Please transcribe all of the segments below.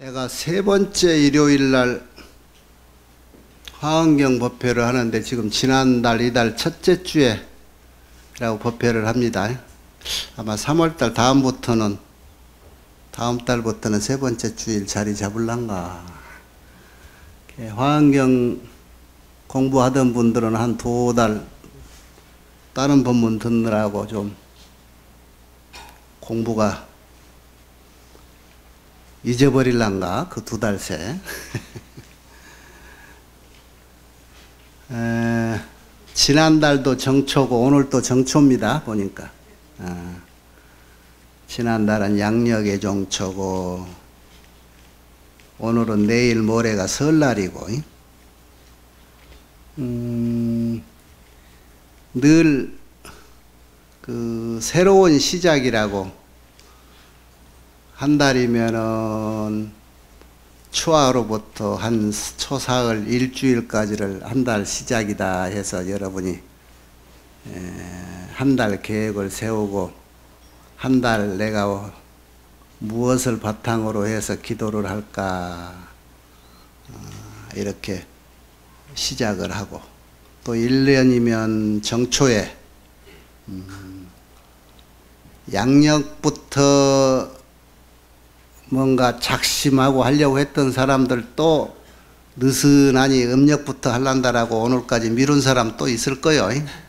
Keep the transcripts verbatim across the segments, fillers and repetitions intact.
내가 세 번째 일요일 날 화엄경 법회를 하는데 지금 지난달 이달 첫째 주에 라고 법회를 합니다. 아마 삼월 달 다음부터는 다음 달부터는 세 번째 주일 자리 잡을란가. 화엄경 공부하던 분들은 한 두 달 다른 법문 듣느라고 좀 공부가 잊어버릴란가 그 두 달 새. 에, 지난달도 정초고 오늘도 정초입니다. 보니까 아, 지난달은 양력의 정초고 오늘은 내일 모레가 설날이고 음, 늘 그 새로운 시작이라고 한 달이면은 초하루부터 한 초사흘 일주일까지를 한 달 시작이다 해서 여러분이 한 달 계획을 세우고 한 달 내가 무엇을 바탕으로 해서 기도를 할까 이렇게 시작을 하고 또 일 년이면 정초에 음 양력부터 뭔가 작심하고 하려고 했던 사람들 또 느슨하니 음력부터 할란다라고 오늘까지 미룬 사람 또 있을 거요.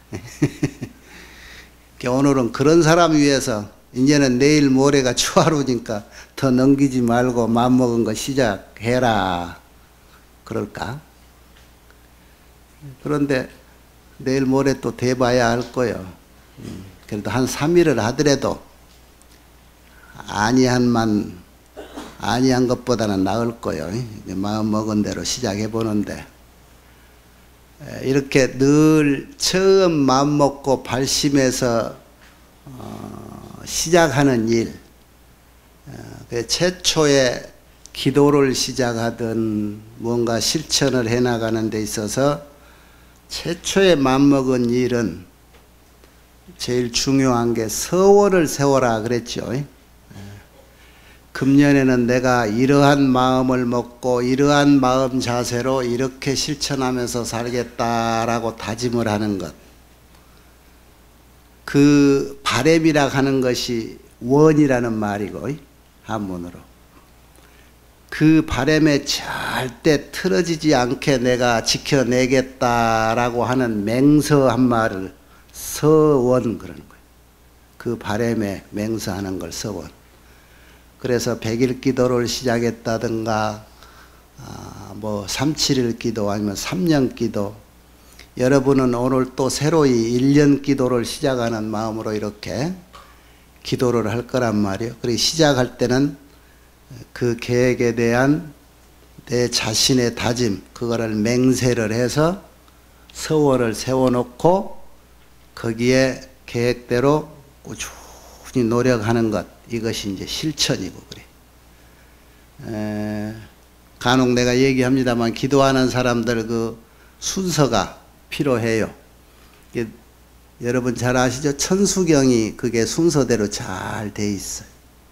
오늘은 그런 사람 위해서 이제는 내일 모레가 초하루니까 더 넘기지 말고 마음먹은 거 시작해라 그럴까? 그런데 내일 모레 또 돼봐야 할 거요. 그래도 한 삼 일을 하더라도 아니한만 아니한 것보다는 나을 거요. 마음 먹은 대로 시작해 보는데 이렇게 늘 처음 마음 먹고 발심해서 어, 시작하는 일, 어, 최초에 기도를 시작하든 뭔가 실천을 해나가는 데 있어서 최초에 마음 먹은 일은 제일 중요한 게 서원을 세워라 그랬죠. 금년에는 내가 이러한 마음을 먹고 이러한 마음 자세로 이렇게 실천하면서 살겠다라고 다짐을 하는 것. 그 바램이라 하는 것이 원이라는 말이고 한문으로. 그 바램에 절대 틀어지지 않게 내가 지켜내겠다라고 하는 맹서한 말을 서원 그러는 거예요. 그 바램에 맹서하는 걸 서원. 그래서 백일 기도를 시작했다든가 아, 뭐 삼칠일 기도 아니면 삼년 기도 여러분은 오늘 또 새로이 일년 기도를 시작하는 마음으로 이렇게 기도를 할 거란 말이에요. 그리고 시작할 때는 그 계획에 대한 내 자신의 다짐 그거를 맹세를 해서 서원을 세워놓고 거기에 계획대로 꾸준히 노력하는 것 이것이 이제 실천이고 그래. 에, 간혹 내가 얘기합니다만 기도하는 사람들 그 순서가 필요해요. 이게, 여러분 잘 아시죠? 천수경이 그게 순서대로 잘 돼 있어요.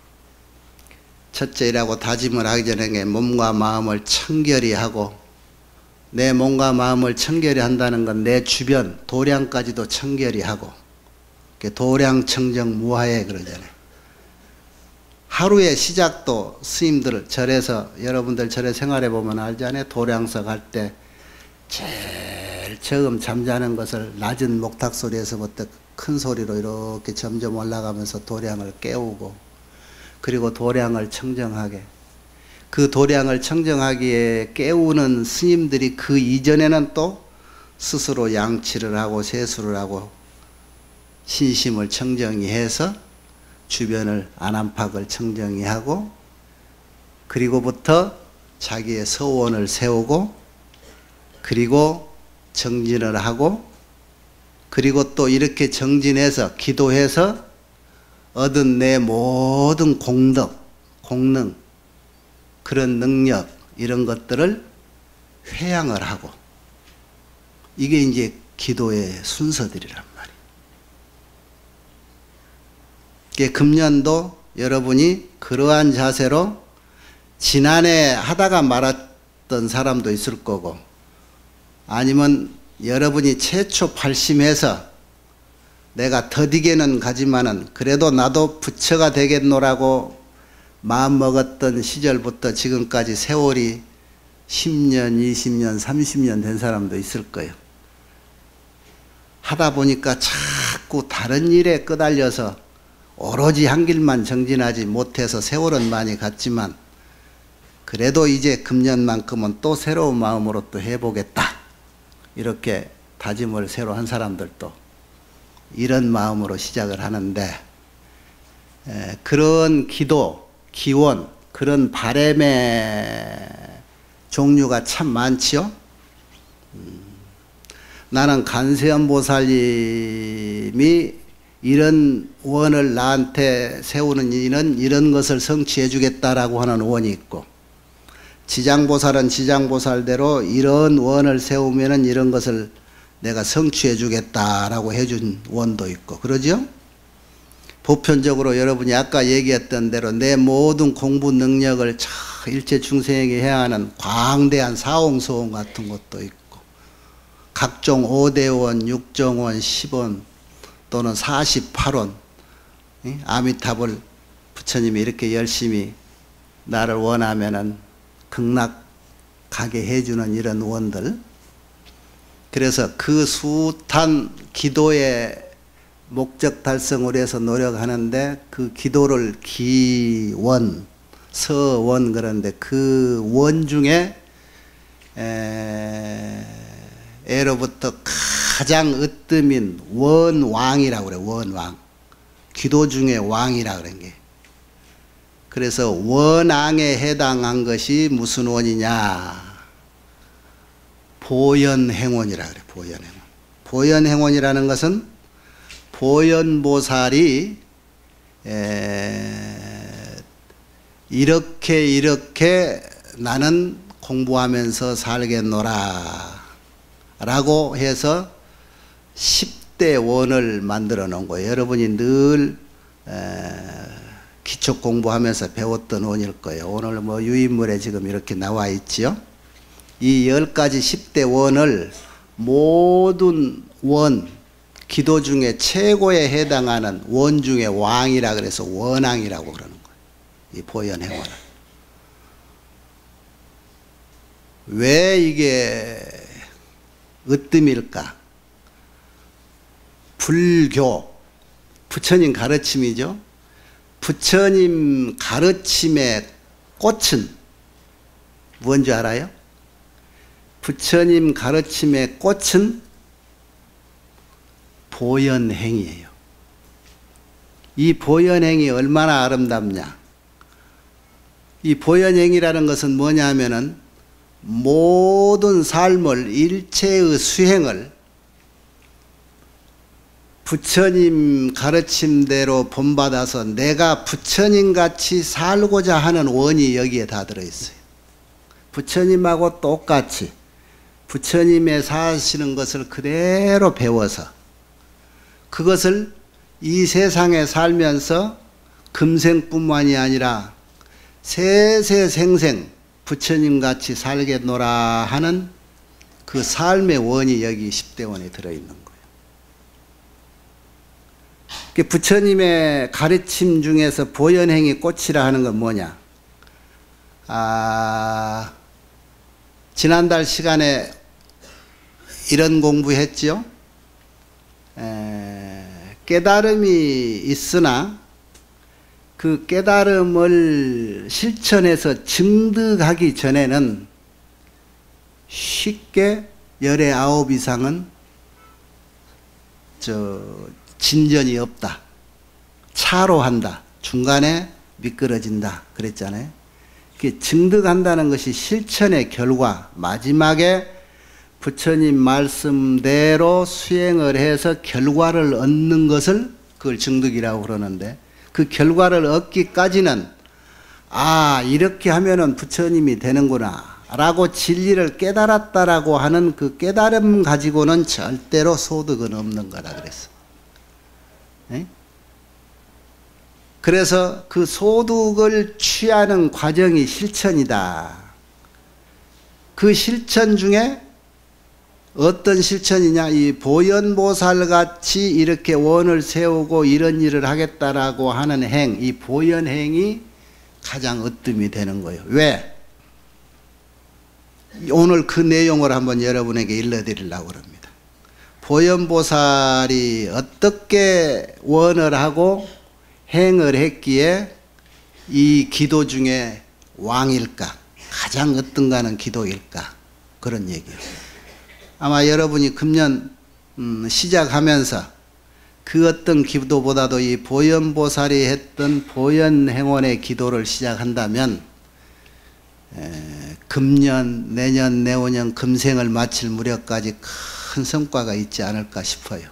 첫째라고 다짐을 하기 전에 몸과 마음을 청결히 하고 내 몸과 마음을 청결히 한다는 건 내 주변 도량까지도 청결히 하고 도량 청정 무하에 그러잖아요. 하루의 시작도 스님들 절에서 여러분들 절에 생활해 보면 알잖아요. 도량석 할 때 제일 처음 잠자는 것을 낮은 목탁 소리에서부터 큰 소리로 이렇게 점점 올라가면서 도량을 깨우고 그리고 도량을 청정하게 그 도량을 청정하기에 깨우는 스님들이 그 이전에는 또 스스로 양치를 하고 세수를 하고 신심을 청정히 해서 주변을 안암팍을 청정히 하고 그리고부터 자기의 서원을 세우고 그리고 정진을 하고 그리고 또 이렇게 정진해서 기도해서 얻은 내 모든 공덕, 공능 그런 능력 이런 것들을 회양을 하고 이게 이제 기도의 순서들이란 말이에요. 금년도 여러분이 그러한 자세로 지난해 하다가 말았던 사람도 있을 거고, 아니면 여러분이 최초 발심해서 내가 더디게는 가지만은 그래도 나도 부처가 되겠노라고 마음먹었던 시절부터 지금까지 세월이 십 년, 이십 년, 삼십 년 된 사람도 있을 거예요. 하다 보니까 자꾸 다른 일에 끄달려서 오로지 한 길만 정진하지 못해서 세월은 많이 갔지만, 그래도 이제 금년만큼은 또 새로운 마음으로 또 해보겠다, 이렇게 다짐을 새로 한 사람들도 이런 마음으로 시작을 하는데, 에, 그런 기도, 기원, 그런 바람의 종류가 참 많지요. 음, 나는 간세음보살님이 이런 원을 나한테 세우는 이는 이런 것을 성취해 주겠다라고 하는 원이 있고, 지장보살은 지장보살대로 이런 원을 세우면은 이런 것을 내가 성취해 주겠다라고 해준 원도 있고, 그러죠? 보편적으로 여러분이 아까 얘기했던 대로 내 모든 공부 능력을 차 일체 중생에게 해야 하는 광대한 사홍소원 같은 것도 있고, 각종 오대원, 육정원, 십원 또는 사십팔 원, 아미타불 부처님이 이렇게 열심히 나를 원하면은 극락 가게 해주는 이런 원들, 그래서 그 숱한 기도의 목적 달성을 위해서 노력하는데, 그 기도를 기원, 서원 그런데 그 원 중에 에, 애로부터 가장 으뜸인 원왕이라고 그래. 원왕. 기도 중에 왕이라 그런 게. 그래서 원왕에 해당한 것이 무슨 원이냐? 보현행원이라 그래. 보현행원. 보현행원이라는 것은 보현보살이 에, 이렇게 이렇게 나는 공부하면서 살겠노라 라고 해서 십 대 원을 만들어 놓은 거예요. 여러분이 늘 에, 기초 공부하면서 배웠던 원일 거예요. 오늘 뭐 유인물에 지금 이렇게 나와 있지요. 이 열 가지 십 대 원을 모든 원, 기도 중에 최고에 해당하는 원 중에 왕이라 그래서 원왕이라고 그러는 거예요. 이 보현행원은. 왜 이게 으뜸일까? 불교, 부처님 가르침이죠. 부처님 가르침의 꽃은 뭔지 알아요? 부처님 가르침의 꽃은 보현행이에요. 이 보현행이 얼마나 아름답냐? 이 보현행이라는 것은 뭐냐 하면은 모든 삶을, 일체의 수행을 부처님 가르침대로 본받아서 내가 부처님같이 살고자 하는 원이 여기에 다 들어있어요. 부처님하고 똑같이 부처님의 사시는 것을 그대로 배워서 그것을 이 세상에 살면서 금생뿐만이 아니라 세세생생 부처님같이 살겠노라 하는 그 삶의 원이 여기 십 대 원에 들어있는 거예요. 부처님의 가르침 중에서 보현행이 꽃이라 하는 건 뭐냐? 아, 지난달 시간에 이런 공부했죠. 에, 깨달음이 있으나 그 깨달음을 실천해서 증득하기 전에는 쉽게 열의 아홉 이상은 저 진전이 없다. 차로 한다. 중간에 미끄러진다. 그랬잖아요. 증득한다는 것이 실천의 결과, 마지막에 부처님 말씀대로 수행을 해서 결과를 얻는 것을 그걸 증득이라고 그러는데, 그 결과를 얻기까지는 아, 이렇게 하면은 부처님이 되는구나 라고 진리를 깨달았다라고 하는 그 깨달음 가지고는 절대로 소득은 없는 거라 그랬어. 네? 그래서 그 소득을 취하는 과정이 실천이다. 그 실천 중에 어떤 실천이냐, 이 보현보살 같이 이렇게 원을 세우고 이런 일을 하겠다라고 하는 행, 이 보현행이 가장 으뜸이 되는 거예요. 왜? 오늘 그 내용을 한번 여러분에게 일러드리려고 합니다. 보현보살이 어떻게 원을 하고 행을 했기에 이 기도 중에 왕일까, 가장 으뜸가는 기도일까, 그런 얘기예요. 아마 여러분이 금년 음, 시작하면서 그 어떤 기도보다도 이 보현보살이 했던 보현행원의 기도를 시작한다면 에, 금년, 내년, 내후년 금생을 마칠 무렵까지 큰 성과가 있지 않을까 싶어요.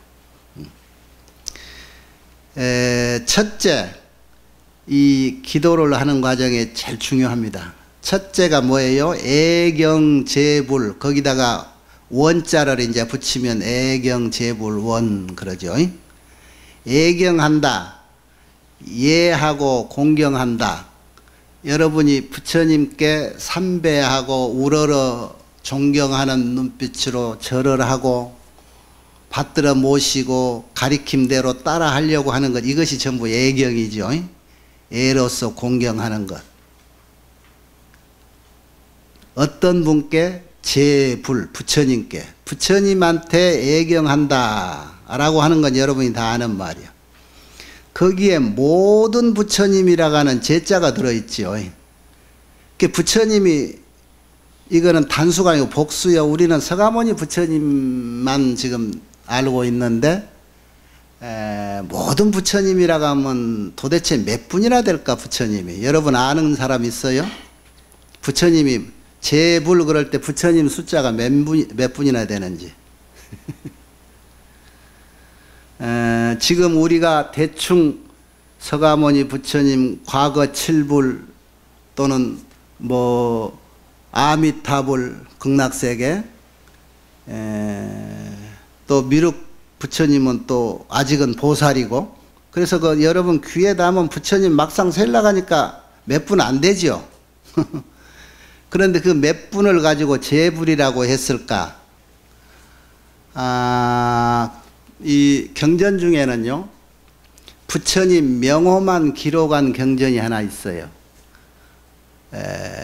에, 첫째, 이 기도를 하는 과정에 제일 중요합니다. 첫째가 뭐예요? 애경제불, 거기다가 원자를 이제 붙이면 애경제불원 그러죠. 애경한다, 예하고 공경한다. 여러분이 부처님께 삼배하고 우러러 존경하는 눈빛으로 절을 하고 받들어 모시고 가리킴대로 따라 하려고 하는 것, 이것이 전부 애경이죠. 애로서 공경하는 것. 어떤 분께? 제불, 부처님께. 부처님한테 애경한다 라고 하는 건 여러분이 다 아는 말이야. 거기에 모든 부처님이라고 하는 제자가 들어있죠. 부처님이 이거는 단수가 아니고 복수요. 우리는 서가모니 부처님만 지금 알고 있는데 에, 모든 부처님이라고 하면 도대체 몇 분이나 될까? 부처님이 여러분 아는 사람 있어요? 부처님이 제불 그럴 때 부처님 숫자가 몇, 분, 몇 분이나 되는지. 에, 지금 우리가 대충 서가모니 부처님 과거 칠불 또는 뭐 아미타불 극락세계, 에, 또 미륵 부처님은 또 아직은 보살이고, 그래서 그 여러분 귀에 담은 부처님 막상 셀나가니까 몇 분 안 되죠. 그런데 그 몇 분을 가지고 제불이라고 했을까? 아, 이 경전 중에는요, 부처님 명호만 기록한 경전이 하나 있어요. 에,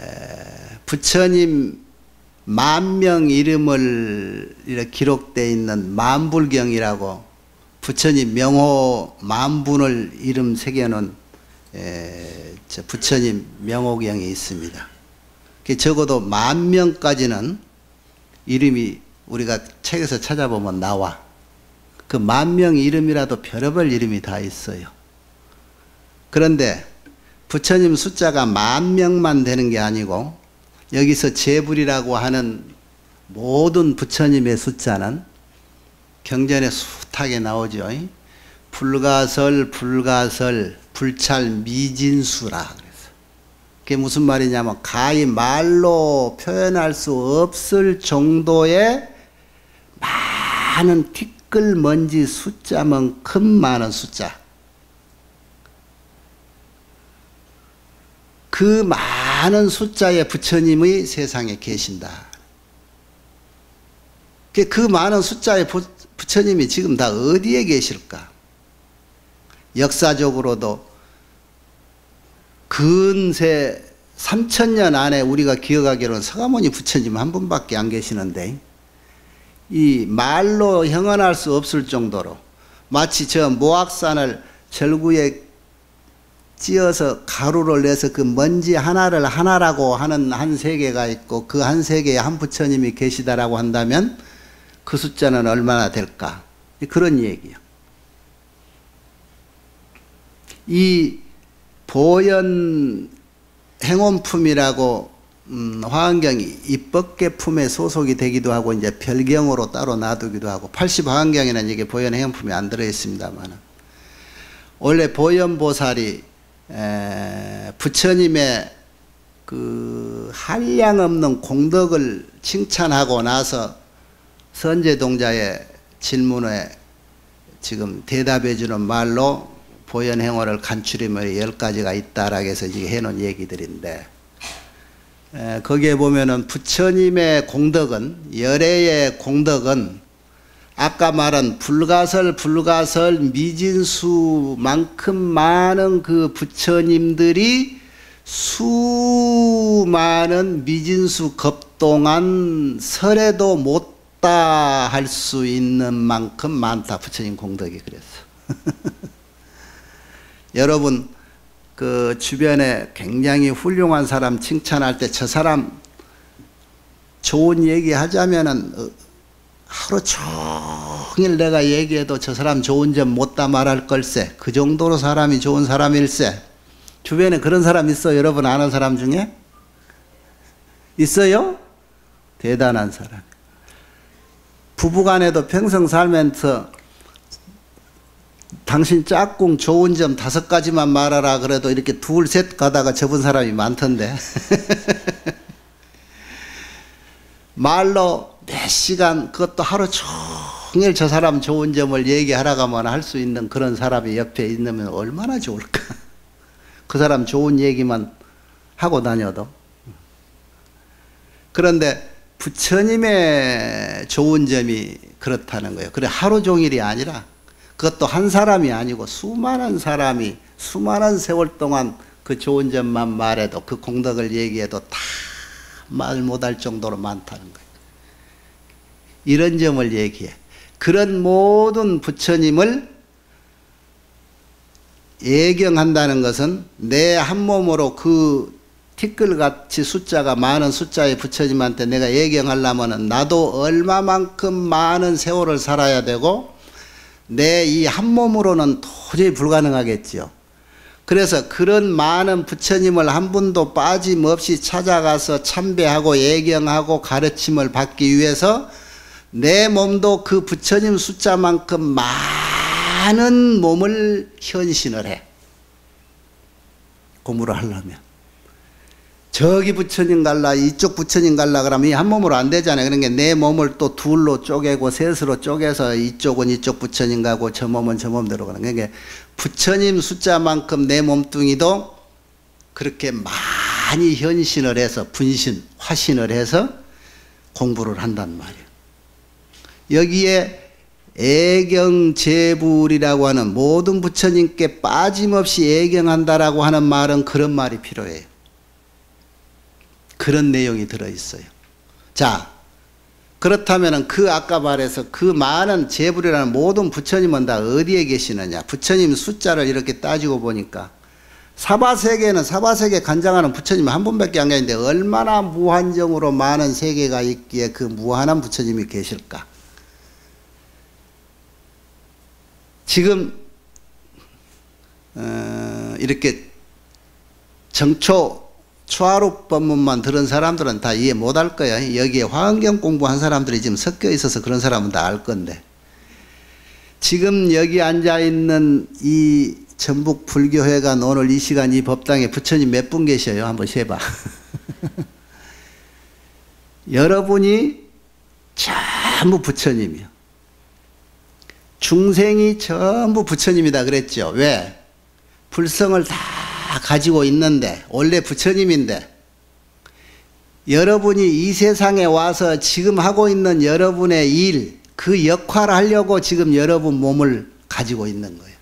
부처님 만명 이름을 이렇게 기록되어 있는 만불경이라고 부처님 명호 만분을 이름 새겨놓은 에, 저 부처님 명호경이 있습니다. 적어도 만 명까지는 이름이 우리가 책에서 찾아보면 나와. 그 만 명 이름이라도 별의별 이름이 다 있어요. 그런데 부처님 숫자가 만 명만 되는 게 아니고 여기서 제불이라고 하는 모든 부처님의 숫자는 경전에 숱하게 나오죠. 불가설, 불가설, 불찰, 미진수라. 그게 무슨 말이냐면 가히 말로 표현할 수 없을 정도의 많은 티끌먼지 숫자만큼 많은 숫자. 그 많은 숫자의 부처님이 세상에 계신다. 그 많은 숫자의 부처님이 지금 다 어디에 계실까? 역사적으로도 근세 삼천 년 안에 우리가 기억하기로는 서가모니 부처님 한 분밖에 안 계시는데, 이 말로 형언할 수 없을 정도로 마치 저 모악산을 절구에 찧어서 가루를 내서 그 먼지 하나를 하나라고 하는 한 세계가 있고 그 한 세계에 한 부처님이 계시다라고 한다면 그 숫자는 얼마나 될까? 그런 얘기예요. 이 보현 행원품이라고 음, 화엄경이 입법계품에 소속이 되기도 하고 이제 별경으로 따로 놔두기도 하고, 팔십 화엄경에는 이게 보현 행원품이 안 들어 있습니다만, 원래 보현보살이 에, 부처님의 그 한량없는 공덕을 칭찬하고 나서 선제동자의 질문에 지금 대답해 주는 말로 보현행어를 간추리면 열 가지가 있다라고 해서 지금 해놓은 얘기들인데, 에, 거기에 보면은 부처님의 공덕은, 열애의 공덕은 아까 말한 불가설 불가설 미진수만큼 많은 그 부처님들이 수많은 미진수 겁동안 설에도 못다 할 수 있는 만큼 많다. 부처님 공덕이 그랬어. 여러분 그 주변에 굉장히 훌륭한 사람 칭찬할 때 저 사람 좋은 얘기 하자면은 하루 종일 내가 얘기해도 저 사람 좋은 점 못다 말할 걸세. 그 정도로 사람이 좋은 사람일세. 주변에 그런 사람 있어? 여러분 아는 사람 중에? 있어요? 대단한 사람. 부부간에도 평생 살면서 당신 짝꿍 좋은 점 다섯 가지만 말하라 그래도 이렇게 둘 셋 가다가 접은 사람이 많던데. 말로 몇 시간, 그것도 하루 종일 저 사람 좋은 점을 얘기하라가만 할 수 있는 그런 사람이 옆에 있으면 얼마나 좋을까. 그 사람 좋은 얘기만 하고 다녀도. 그런데 부처님의 좋은 점이 그렇다는 거예요. 그래 하루 종일이 아니라 그것도 한 사람이 아니고 수많은 사람이 수많은 세월 동안 그 좋은 점만 말해도, 그 공덕을 얘기해도 다 말 못할 정도로 많다는 거예요. 이런 점을 얘기해. 그런 모든 부처님을 예경한다는 것은 내 한 몸으로 그 티끌같이 숫자가 많은 숫자의 부처님한테 내가 예경하려면 나도 얼마만큼 많은 세월을 살아야 되고 내 이 한 몸으로는 도저히 불가능하겠지요. 그래서 그런 많은 부처님을 한 분도 빠짐없이 찾아가서 참배하고 예경하고 가르침을 받기 위해서 내 몸도 그 부처님 숫자만큼 많은 몸을 현신을 해. 공부를 하려면. 저기 부처님 갈라 이쪽 부처님 갈라 그러면 이 한 몸으로 안 되잖아요. 그러니까 내 몸을 또 둘로 쪼개고 셋으로 쪼개서 이쪽은 이쪽 부처님 가고 저 몸은 저 몸대로 가는. 그러니까 부처님 숫자만큼 내 몸뚱이도 그렇게 많이 현신을 해서 분신, 화신을 해서 공부를 한단 말이에요. 여기에 애경제불이라고 하는 모든 부처님께 빠짐없이 애경한다라고 하는 말은 그런 말이 필요해요. 그런 내용이 들어있어요. 자, 그렇다면 그 아까 말해서 그 많은 제불이라는 모든 부처님은 다 어디에 계시느냐. 부처님 숫자를 이렇게 따지고 보니까 사바세계는 사바세계 관장하는 부처님이 한 분밖에 안 계신데 얼마나 무한정으로 많은 세계가 있기에 그 무한한 부처님이 계실까. 지금 어, 이렇게 정초 초하루 법문만 들은 사람들은 다 이해 못할 거야. 여기에 화엄경 공부한 사람들이 지금 섞여 있어서 그런 사람은 다 알 건데, 지금 여기 앉아 있는 이 전북 불교회관 오늘 이 시간 이 법당에 부처님 몇 분 계셔요? 한번 세봐. 여러분이 전부 부처님이요. 중생이 전부 부처님이다 그랬죠. 왜? 불성을 다 가지고 있는데, 원래 부처님인데, 여러분이 이 세상에 와서 지금 하고 있는 여러분의 일, 그 역할을 하려고 지금 여러분 몸을 가지고 있는 거예요.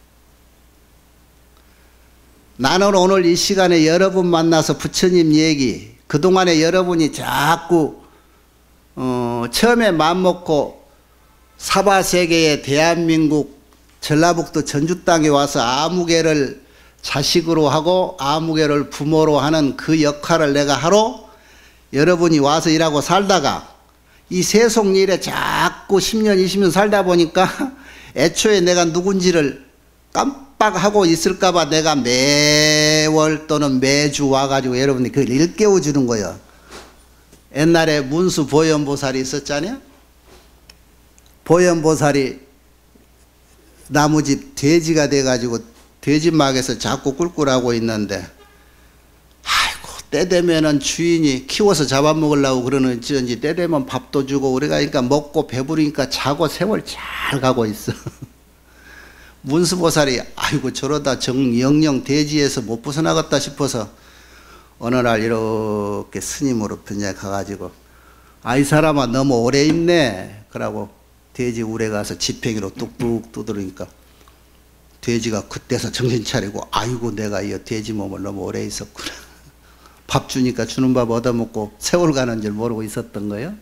나는 오늘 이 시간에 여러분 만나서 부처님 얘기, 그동안에 여러분이 자꾸 어, 처음에 맘먹고 사바세계의 대한민국 전라북도 전주 땅에 와서 아무개를 자식으로 하고 아무개를 부모로 하는 그 역할을 내가 하러 여러분이 와서 일하고 살다가 이 세속 일에 자꾸 십 년 이십 년 살다 보니까 애초에 내가 누군지를 깜빡하고 있을까봐 내가 매월 또는 매주 와가지고 여러분이 그걸 일깨워 주는 거예요. 옛날에 문수 보현보살이 있었잖아요. 보현보살이 나무집 돼지가 돼가지고 돼지막에서 자꾸 꿀꿀하고 있는데, 아이고 때 되면은 주인이 키워서 잡아먹으려고 그러는지 때 되면 밥도 주고 우리가 그러니까 먹고 배부르니까 자고 세월 잘 가고 있어. 문수보살이 아이고 저러다 정영영 대지에서 못 벗어나겠다 싶어서 어느 날 이렇게 스님으로 변해 가가지고 아 이 사람아 너무 오래 있네 그러고 돼지 울에 가서 지팽이로 뚝뚝 두드리니까 돼지가 그때서 정신 차리고 아이고 내가 이 돼지 몸을 너무 오래 있었구나. 밥 주니까 주는 밥 얻어먹고 세월 가는 줄 모르고 있었던 거예요.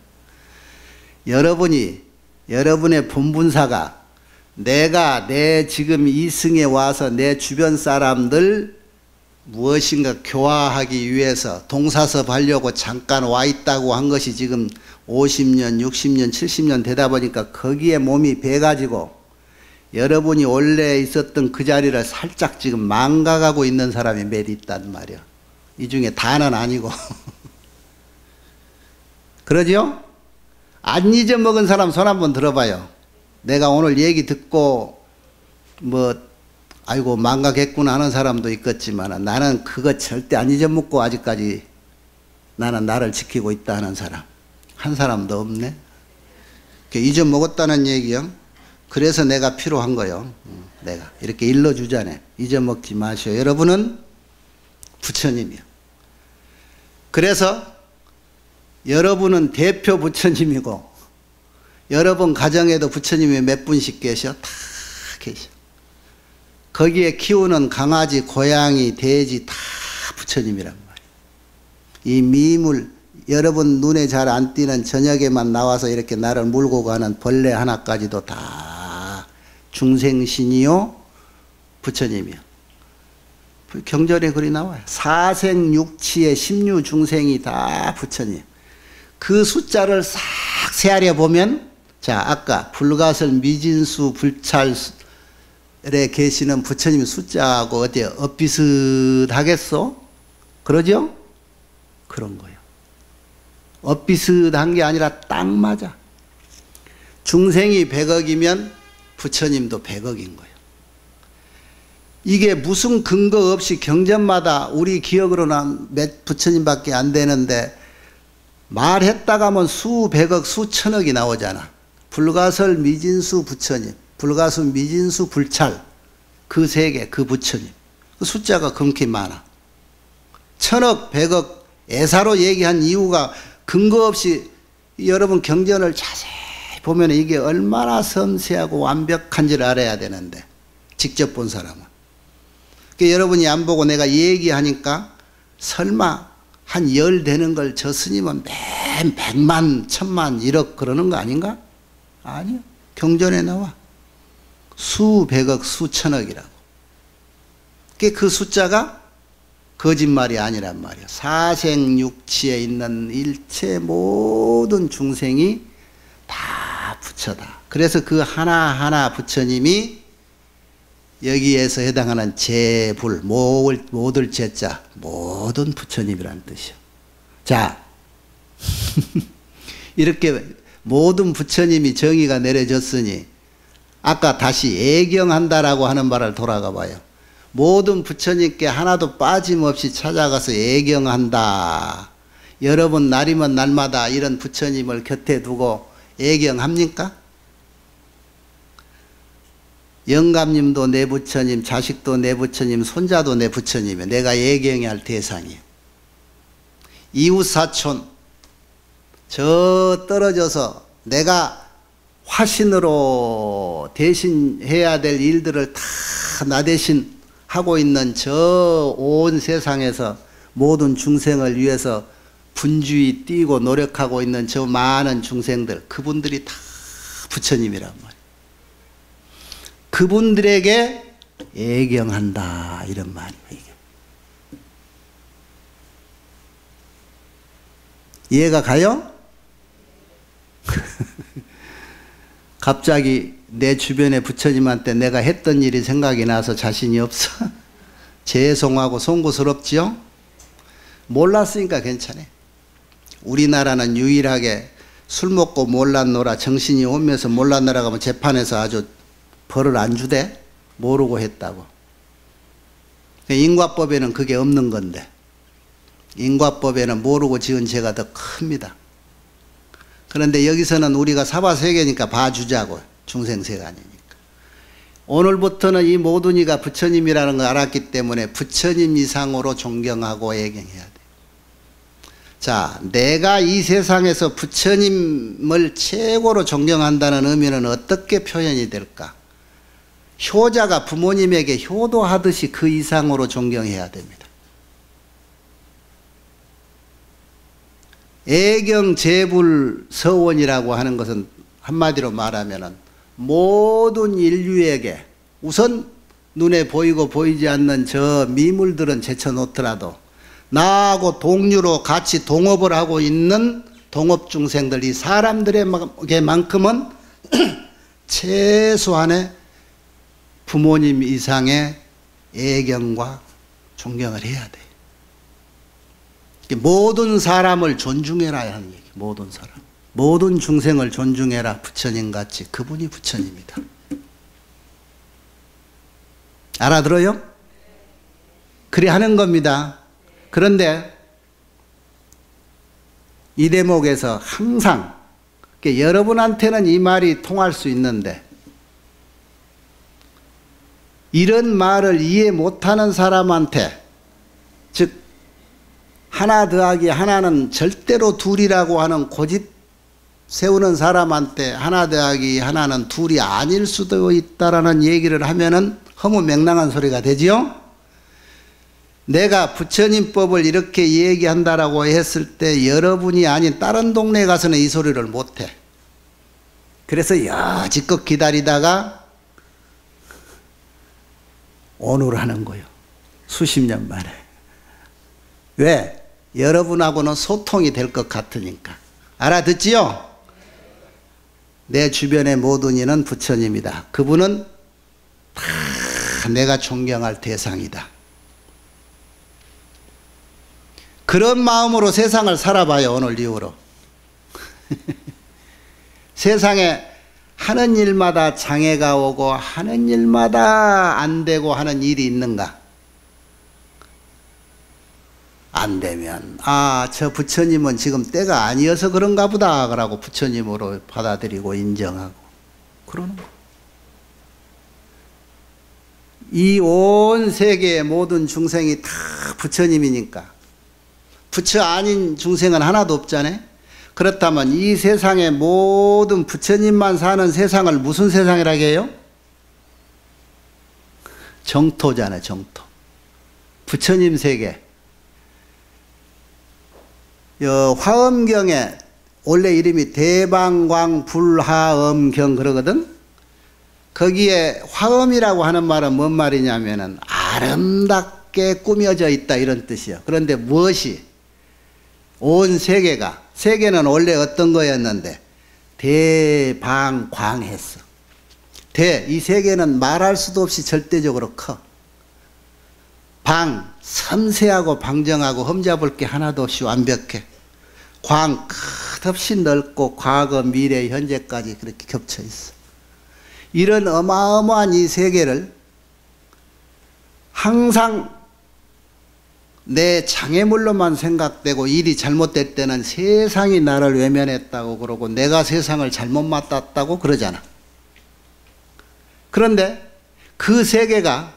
여러분이 여러분의 본분사가 내가 내 지금 이승에 와서 내 주변 사람들 무엇인가 교화하기 위해서 동사섭 하려고 잠깐 와 있다고 한 것이 지금 오십 년, 육십 년, 칠십 년 되다 보니까 거기에 몸이 배가지고 여러분이 원래 있었던 그 자리를 살짝 지금 망가가고 있는 사람이 몇 있단 말이야. 이 중에 다는 아니고. 그러죠? 안 잊어먹은 사람 손 한번 들어봐요. 내가 오늘 얘기 듣고 뭐 아이고 망각했구나 하는 사람도 있겠지만 나는 그거 절대 안 잊어먹고 아직까지 나는 나를 지키고 있다 하는 사람 한 사람도 없네. 잊어먹었다는 얘기요. 그래서 내가 필요한 거요. 내가 이렇게 일러주자네. 잊어먹지 마시오. 여러분은 부처님이요. 그래서 여러분은 대표 부처님이고 여러분 가정에도 부처님이 몇 분씩 계셔? 다 계셔. 거기에 키우는 강아지, 고양이, 돼지 다 부처님이란 말이에요. 이 미물, 여러분 눈에 잘 안 띄는 저녁에만 나와서 이렇게 나를 물고 가는 벌레 하나까지도 다 중생신이요 부처님이요. 경전에 글이 나와요. 사생육치의 십류중생이 다 부처님. 그 숫자를 싹 세아려 보면 자 아까 불가설 미진수 불찰 에 계시는 부처님 숫자하고 어때요? 엇비슷하겠소? 그러죠? 그런 거예요. 엇비슷한 게 아니라 딱 맞아. 중생이 백억이면 부처님도 백억인 거예요. 이게 무슨 근거 없이 경전마다 우리 기억으로는 몇 부처님밖에 안 되는데 말했다가 하면 수백억 수천억이 나오잖아. 불가설 미진수 부처님, 불가수 미진수 불찰, 그 세 개, 그 부처님. 그 숫자가 그렇게 많아. 천억, 백억, 애사로 얘기한 이유가 근거 없이 여러분 경전을 자세히 보면 이게 얼마나 섬세하고 완벽한지를 알아야 되는데 직접 본 사람은. 그러니까 여러분이 안 보고 내가 얘기하니까 설마 한 열 되는 걸 저 스님은 맨 백만, 천만, 일억 그러는 거 아닌가? 아니요. 경전에 나와. 수백억, 수천억이라고. 그 숫자가 거짓말이 아니란 말이에요. 사생육치에 있는 일체 모든 중생이 다 부처다. 그래서 그 하나하나 부처님이 여기에서 해당하는 제불, 모들 제자, 모든 부처님이라는 뜻이요. 자, 이렇게 모든 부처님이 정의가 내려졌으니 아까 다시 애경한다라고 하는 말을 돌아가 봐요. 모든 부처님께 하나도 빠짐없이 찾아가서 애경한다. 여러분 날이면 날마다 이런 부처님을 곁에 두고 애경합니까? 영감님도 내 부처님, 자식도 내 부처님, 손자도 내 부처님이에요. 내가 애경해야 할 대상이에요. 이웃사촌 저 떨어져서 내가 화신으로 대신해야 될 일들을 다 나 대신 하고 있는 저 온 세상에서 모든 중생을 위해서 분주히 뛰고 노력하고 있는 저 많은 중생들, 그분들이 다 부처님이란 말이에요. 그분들에게 애경한다 이런 말이에요. 이게. 이해가 가요? 갑자기 내 주변의 부처님한테 내가 했던 일이 생각이 나서 자신이 없어? 죄송하고 송구스럽지요? 몰랐으니까 괜찮아요. 우리나라는 유일하게 술 먹고 몰랐노라, 정신이 오면서 몰랐노라 하면 재판에서 아주 벌을 안 주대? 모르고 했다고. 인과법에는 그게 없는 건데, 인과법에는 모르고 지은 죄가 더 큽니다. 그런데 여기서는 우리가 사바세계니까 봐주자고, 중생세가 아니니까. 오늘부터는 이 모든 이가 부처님이라는 걸 알았기 때문에 부처님 이상으로 존경하고 애경해야 돼. 자, 내가 이 세상에서 부처님을 최고로 존경한다는 의미는 어떻게 표현이 될까? 효자가 부모님에게 효도하듯이 그 이상으로 존경해야 됩니다. 애경제불서원이라고 하는 것은 한마디로 말하면 모든 인류에게 우선 눈에 보이고 보이지 않는 저 미물들은 제쳐놓더라도 나하고 동류로 같이 동업을 하고 있는 동업중생들, 이 사람들에게만큼은 최소한의 부모님 이상의 애경과 존경을 해야 돼. 모든 사람을 존중해라 하는 얘기. 모든 사람, 모든 중생을 존중해라. 부처님같이. 그분이 부처님이다. 알아들어요? 그리 하는 겁니다. 그런데 이 대목에서 항상 여러분한테는 이 말이 통할 수 있는데 이런 말을 이해 못하는 사람한테, 즉 하나 더하기 하나는 절대로 둘이라고 하는 고집 세우는 사람한테 하나 더하기 하나는 둘이 아닐 수도 있다라는 얘기를 하면은 허무맹랑한 소리가 되지요. 내가 부처님법을 이렇게 얘기한다라고 했을 때 여러분이 아닌 다른 동네에 가서는 이 소리를 못해. 그래서 여지껏 기다리다가 오늘 하는 거예요. 수십 년 만에. 왜? 여러분하고는 소통이 될 것 같으니까. 알아듣지요? 내 주변의 모든 이는 부처님이다. 그분은 다 내가 존경할 대상이다. 그런 마음으로 세상을 살아봐요. 오늘 이후로. 세상에 하는 일마다 장애가 오고 하는 일마다 안 되고 하는 일이 있는가? 안 되면 아, 저 부처님은 지금 때가 아니어서 그런가 보다 라고 부처님으로 받아들이고 인정하고 그러는 거예요. 이 온 세계의 모든 중생이 다 부처님이니까 부처 아닌 중생은 하나도 없잖아요. 그렇다면 이 세상의 모든 부처님만 사는 세상을 무슨 세상이라고 해요? 정토잖아요. 정토. 부처님 세계. 화엄경에 원래 이름이 대방광불하엄경 그러거든. 거기에 화엄이라고 하는 말은 뭔 말이냐면은 아름답게 꾸며져 있다 이런 뜻이요. 그런데 무엇이? 온 세계가, 세계는 원래 어떤 거였는데 대방광했어. 대, 이 세계는 말할 수도 없이 절대적으로 커. 방, 섬세하고 방정하고 흠잡을 게 하나도 없이 완벽해. 광, 끝없이 넓고 과거, 미래, 현재까지 그렇게 겹쳐 있어. 이런 어마어마한 이 세계를 항상 내 장애물로만 생각되고 일이 잘못될 때는 세상이 나를 외면했다고 그러고 내가 세상을 잘못 맡았다고 그러잖아. 그런데 그 세계가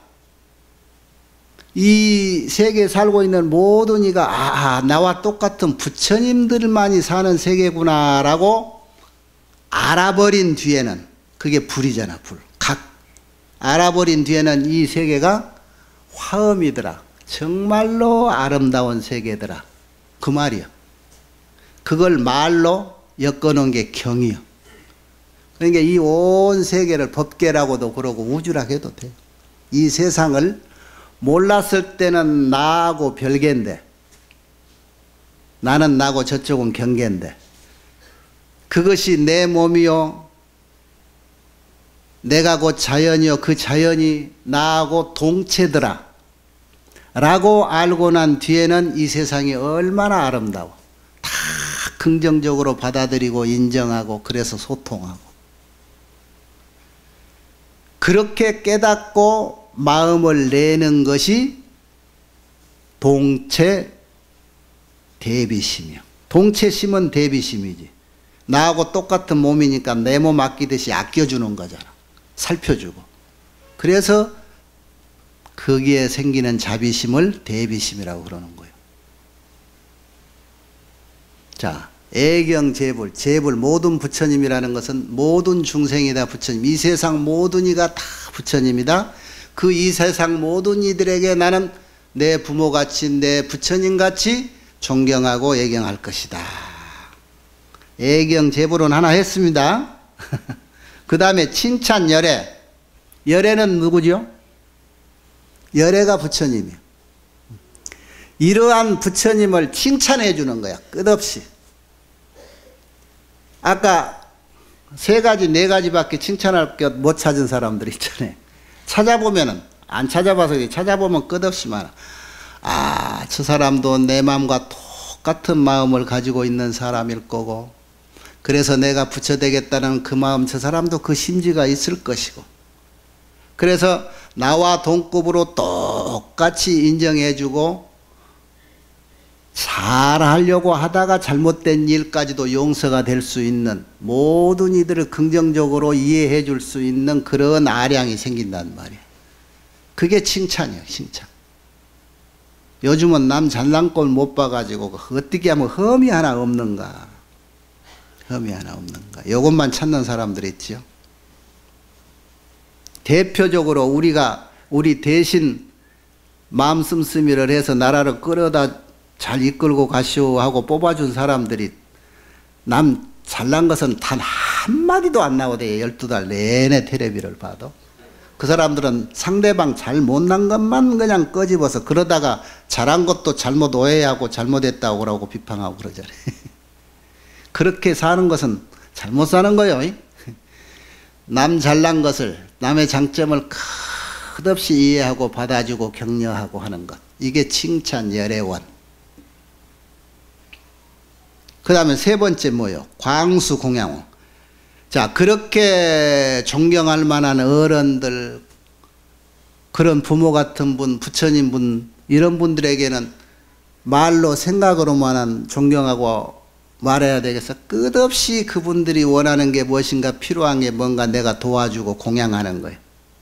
이 세계에 살고 있는 모든 이가 아, 나와 똑같은 부처님들만이 사는 세계구나 라고 알아버린 뒤에는 그게 불이잖아. 불. 각 알아버린 뒤에는 이 세계가 화엄이더라. 정말로 아름다운 세계더라. 그 말이요. 그걸 말로 엮어놓은 게 경이요. 그러니까 이 온 세계를 법계라고도 그러고 우주라고 해도 돼요. 이 세상을 몰랐을 때는 나하고 별개인데 나는 나고 저쪽은 경계인데 그것이 내 몸이요 내가 곧 자연이요 그 자연이 나하고 동체더라 라고 알고 난 뒤에는 이 세상이 얼마나 아름다워. 다 긍정적으로 받아들이고 인정하고 그래서 소통하고 그렇게 깨닫고 마음을 내는 것이 동체 대비심이요. 동체심은 대비심이지. 나하고 똑같은 몸이니까 내 몸 아끼듯이 아껴주는 거잖아. 살펴주고. 그래서 거기에 생기는 자비심을 대비심이라고 그러는 거예요. 자, 애경 재불, 재불 모든 부처님이라는 것은 모든 중생이다 부처님. 이 세상 모든 이가 다 부처님이다. 그 이 세상 모든 이들에게 나는 내 부모같이 내 부처님같이 존경하고 애경할 것이다. 애경 재불은 하나 했습니다. 그 다음에 칭찬 열애. 열애는 누구죠? 열애가 부처님이에요. 이러한 부처님을 칭찬해 주는 거야. 끝없이. 아까 세 가지 네 가지밖에 칭찬할 것 못 찾은 사람들 있잖아요. 찾아보면은 안 찾아봐서 찾아보면 끝없이 많아. 아, 저 사람도 내 마음과 똑같은 마음을 가지고 있는 사람일 거고, 그래서 내가 부처 되겠다는 그 마음, 저 사람도 그 심지가 있을 것이고, 그래서 나와 동급으로 똑같이 인정해주고 잘하려고 하다가 잘못된 일까지도 용서가 될 수 있는, 모든 이들을 긍정적으로 이해해 줄 수 있는 그런 아량이 생긴단 말이에요. 그게 칭찬이에요. 칭찬. 요즘은 남 잘난 꼴 못 봐가지고 어떻게 하면 흠이 하나 없는가, 흠이 하나 없는가, 이것만 찾는 사람들이 있죠. 대표적으로 우리가 우리 대신 마음 씀씀이를 해서 나라를 끌어다 잘 이끌고 가시오 하고 뽑아준 사람들이 남 잘난 것은 단 한마디도 안 나오대. 열두 달 내내 텔레비를 봐도. 그 사람들은 상대방 잘 못난 것만 그냥 꺼집어서, 그러다가 잘한 것도 잘못 오해하고 잘못했다고 그러고 비판하고 그러잖아요. 그렇게 사는 것은 잘못 사는 거예요. 남 잘난 것을, 남의 장점을 끝없이 이해하고 받아주고 격려하고 하는 것, 이게 칭찬 열애원. 그 다음에 세 번째 뭐요? 광수 공양원. 자, 그렇게 존경할 만한 어른들, 그런 부모 같은 분, 부처님 분, 이런 분들에게는 말로 생각으로만 존경하고 말해야 되겠어. 끝없이 그분들이 원하는 게 무엇인가, 필요한 게 뭔가 내가 도와주고 공양하는 거예요.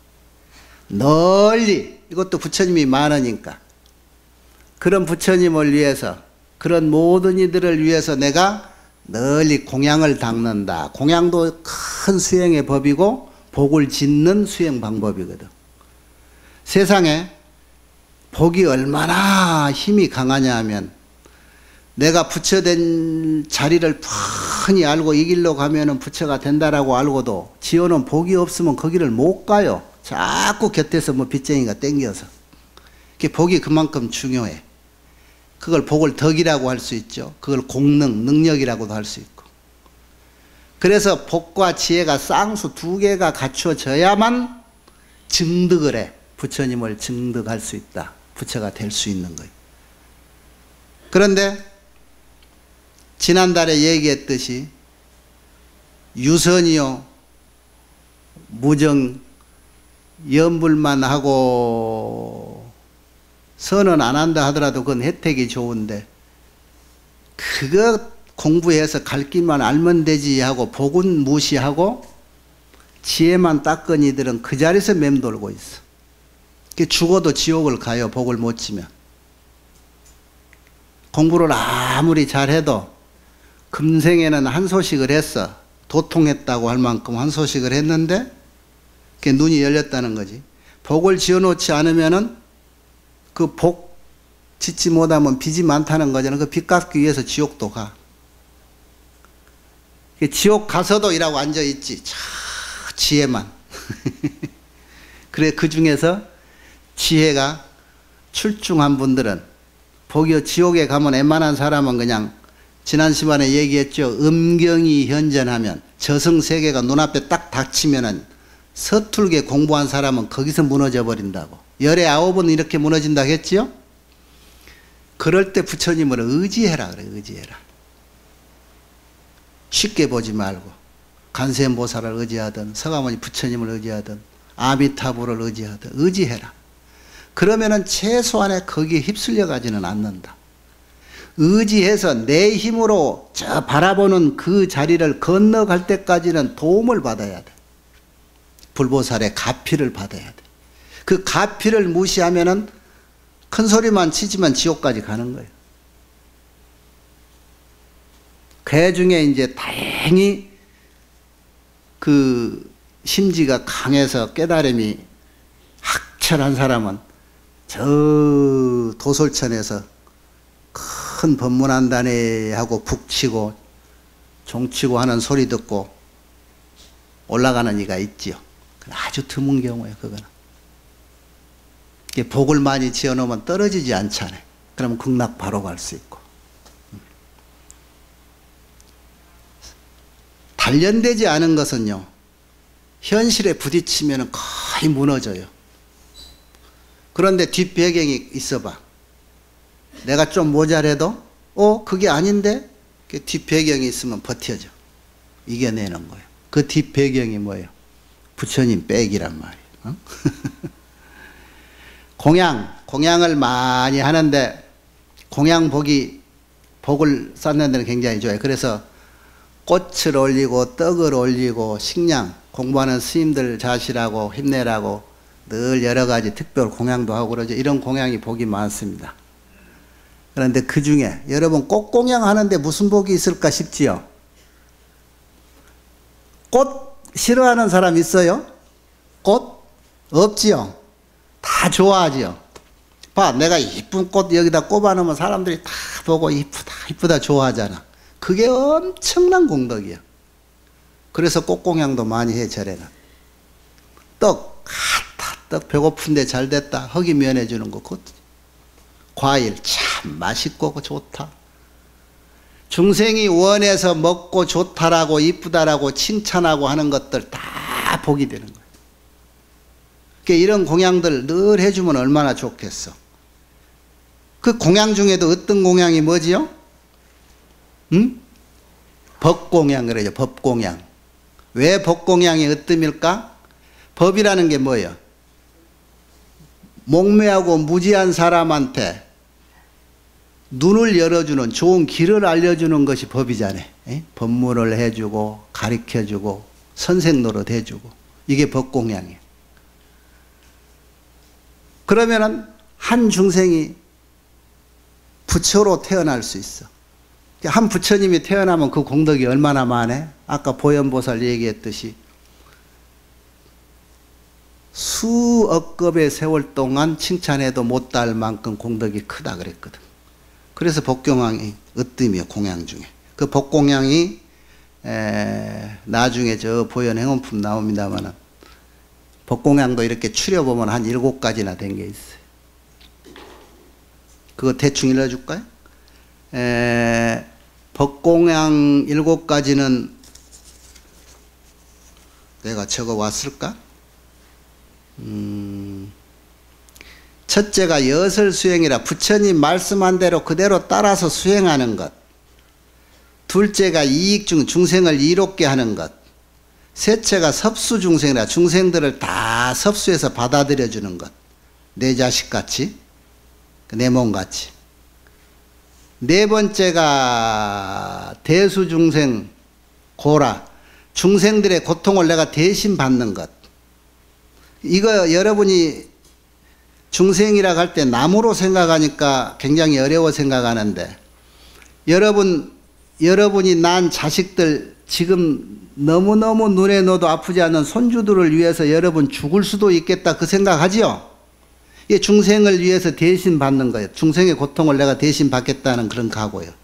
널리. 이것도 부처님이 많으니까. 그런 부처님을 위해서, 그런 모든 이들을 위해서 내가 널리 공양을 닦는다. 공양도 큰 수행의 법이고 복을 짓는 수행 방법이거든. 세상에 복이 얼마나 힘이 강하냐 하면, 내가 부처된 자리를 뻔히 알고 이 길로 가면은 부처가 된다라고 알고도 지어놓은 복이 없으면 거기를 못 가요. 자꾸 곁에서 뭐 빚쟁이가 땡겨서. 그게 복이 그만큼 중요해. 그걸 복을 덕이라고 할 수 있죠. 그걸 공능, 능력이라고도 할 수 있고. 그래서 복과 지혜가 쌍수 두 개가 갖춰져야만 증득을 해. 부처님을 증득할 수 있다. 부처가 될 수 있는 거예요. 그런데 지난달에 얘기했듯이 유선이요, 무정, 염불만 하고 선언 안 한다 하더라도 그건 혜택이 좋은데, 그거 공부해서 갈 길만 알면 되지 하고 복은 무시하고 지혜만 닦은 이들은 그 자리에서 맴돌고 있어. 죽어도 지옥을 가요. 복을 못 치면. 공부를 아무리 잘해도 금생에는 한 소식을 했어. 도통했다고 할 만큼 한 소식을 했는데 그게 눈이 열렸다는 거지. 복을 지어놓지 않으면은 그 복 짓지 못하면 빚이 많다는 거잖아. 그 빚 갚기 위해서 지옥도 가. 지옥 가서도 이라고 앉아있지. 자, 지혜만. 그래, 그 중에서 지혜가 출중한 분들은, 복이 지옥에 가면 웬만한 사람은 그냥 지난 시간에 얘기했죠. 음경이 현전하면, 저승세계가 눈앞에 딱 닥치면은 서툴게 공부한 사람은 거기서 무너져 버린다고. 열의 아홉은 이렇게 무너진다고 했지요? 그럴 때 부처님을 의지해라 그래. 의지해라. 쉽게 보지 말고 관세음보살을 의지하든 서가모니 부처님을 의지하든 아미타불을 의지하든 의지해라. 그러면은 최소한의 거기에 휩쓸려 가지는 않는다. 의지해서 내 힘으로 저 바라보는 그 자리를 건너갈 때까지는 도움을 받아야 돼. 불보살의 가피를 받아야 돼. 그 가피를 무시하면은 큰 소리만 치지만 지옥까지 가는 거예요. 그 중에 이제 다행히 그 심지가 강해서 깨달음이 확철한 사람은 저 도솔천에서 큰 법문한다네 하고 북치고 종치고 하는 소리 듣고 올라가는 이가 있지요. 아주 드문 경우예요, 그거는. 복을 많이 지어놓으면 떨어지지 않잖아요. 그러면 극락 바로 갈 수 있고. 단련되지 않은 것은요, 현실에 부딪히면 거의 무너져요. 그런데 뒷배경이 있어봐. 내가 좀 모자라도 어? 그게 아닌데? 그 뒷배경이 있으면 버텨져. 이겨내는 거예요. 그 뒷배경이 뭐예요? 부처님 백이란 말이에요. 어? 공양, 공양을 많이 하는데 공양 복이, 복을 쌓는 데는 굉장히 좋아요. 그래서 꽃을 올리고 떡을 올리고 식량, 공부하는 스님들 자시라고 힘내라고 늘 여러 가지 특별 공양도 하고 그러죠. 이런 공양이 복이 많습니다. 그런데 그 중에 여러분 꽃 공양하는데 무슨 복이 있을까 싶지요? 꽃 싫어하는 사람 있어요? 꽃? 없지요? 다 좋아하지요? 봐, 내가 이쁜 꽃 여기다 꼽아놓으면 사람들이 다 보고 이쁘다 이쁘다 좋아하잖아. 그게 엄청난 공덕이야. 그래서 꽃공양도 많이 해, 절에는. 떡, 핫다, 떡 배고픈데 잘 됐다. 허기 면해주는 거, 그것도. 과일, 참 맛있고 좋다. 중생이 원해서 먹고 좋다라고 이쁘다라고 칭찬하고 하는 것들 다 복이 되는 거예요. 그러니까 이런 공양들 늘 해주면 얼마나 좋겠어. 그 공양 중에도 어떤 공양이 뭐지요? 응? 법공양 그러죠. 법공양. 왜 법공양이 으뜸일까? 법이라는 게 뭐예요? 목매하고 무지한 사람한테 눈을 열어주는, 좋은 길을 알려주는 것이 법이잖아요. 에? 법문을 해주고 가르쳐주고 선생 노릇 해주고, 이게 법공양이에요. 그러면은 한 중생이 부처로 태어날 수 있어. 한 부처님이 태어나면 그 공덕이 얼마나 많아? 아까 보현보살 얘기했듯이 수억 급의 세월 동안 칭찬해도 못 닿을 만큼 공덕이 크다 그랬거든. 그래서 법공양이 으뜸이에요, 공양 중에. 그 법공양이 에, 나중에 저 보현 행원품 나옵니다만은 법공양도 이렇게 추려보면 한 일곱 가지나 된 게 있어요. 그거 대충 읽어줄까요? 에, 법공양 일곱 가지는 내가 적어 왔을까? 음, 첫째가 여설 수행이라 부처님 말씀한 대로 그대로 따라서 수행하는 것. 둘째가 이익 중 중생을 이롭게 하는 것. 셋째가 섭수 중생이라 중생들을 다 섭수해서 받아들여 주는 것. 내 자식같이, 내 몸같이. 네 번째가 대수 중생 고라, 중생들의 고통을 내가 대신 받는 것. 이거 여러분이 중생이라고 할 때 나무로 생각하니까 굉장히 어려워 생각하는데, 여러분, 여러분이 낳은 자식들 지금 너무너무 눈에 넣어도 아프지 않은 손주들을 위해서 여러분 죽을 수도 있겠다 그 생각하지요? 이게 중생을 위해서 대신 받는 거예요. 중생의 고통을 내가 대신 받겠다는 그런 각오예요.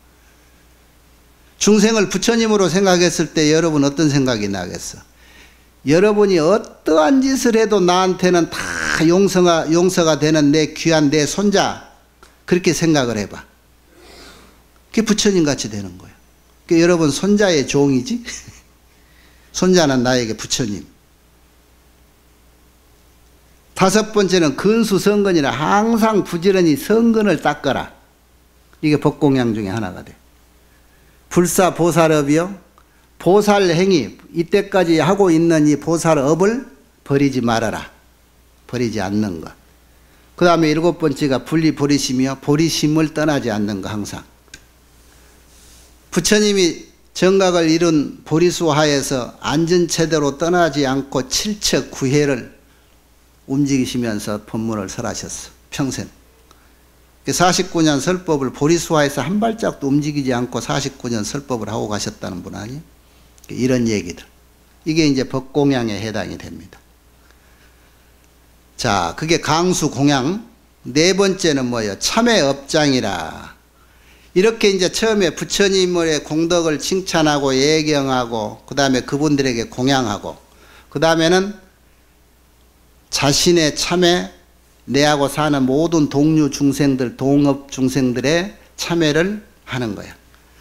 중생을 부처님으로 생각했을 때 여러분 어떤 생각이 나겠어? 여러분이 어떠한 짓을 해도 나한테는 다 용서가, 용서가 되는 내 귀한 내 손자, 그렇게 생각을 해봐. 그게 부처님 같이 되는 거예요. 그러니까 여러분 손자의 종이지? 손자는 나에게 부처님. 다섯 번째는 근수성근이라 항상 부지런히 성근을 닦아라. 이게 법공양 중에 하나가 돼. 불사보살업이요. 보살 행위, 이때까지 하고 있는 이 보살업을 버리지 말아라. 버리지 않는 것. 그 다음에 일곱 번째가 분리버리심이요. 버리심을 떠나지 않는 것 항상. 부처님이 정각을 이룬 보리수하에서 안전체대로 떠나지 않고 칠척 구해를 움직이시면서 법문을 설하셨어. 평생. 사십구 년 설법을 보리수화에서 한 발짝도 움직이지 않고 사십구 년 설법을 하고 가셨다는 분 아니에요? 이런 얘기들. 이게 이제 법공양에 해당이 됩니다. 자, 그게 강수공양. 네 번째는 뭐예요? 참회업장이라. 이렇게 이제 처음에 부처님의 공덕을 칭찬하고 예경하고, 그 다음에 그분들에게 공양하고, 그 다음에는 자신의 참회, 내하고 사는 모든 동류 중생들, 동업 중생들의 참회를 하는 거야.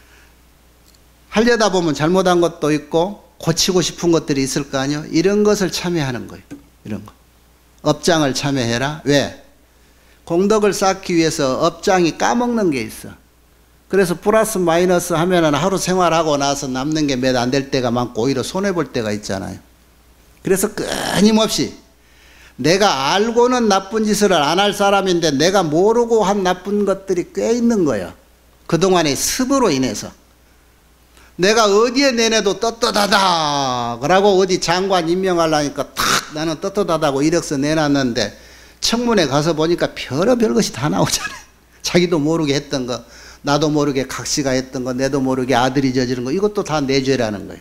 하려다 보면 잘못한 것도 있고 고치고 싶은 것들이 있을 거 아니에요. 이런 것을 참회하는 거예요. 이런 거. 업장을 참회해라. 왜? 공덕을 쌓기 위해서 업장이 까먹는 게 있어. 그래서 플러스 마이너스 하면은 하루 생활하고 나서 남는 게 몇 안 될 때가 많고 오히려 손해볼 때가 있잖아요. 그래서 끊임없이 내가 알고는 나쁜 짓을 안 할 사람인데 내가 모르고 한 나쁜 것들이 꽤 있는 거예요. 그동안의 습으로 인해서. 내가 어디에 내내도 떳떳하다 그러고 어디 장관 임명하려니까 탁 나는 떳떳하다고 이력서 내놨는데 청문회 가서 보니까 별의별 것이 다 나오잖아요. 자기도 모르게 했던 거, 나도 모르게 각시가 했던 거, 내도 모르게 아들이 저지른 거, 이것도 다 내 죄라는 거예요.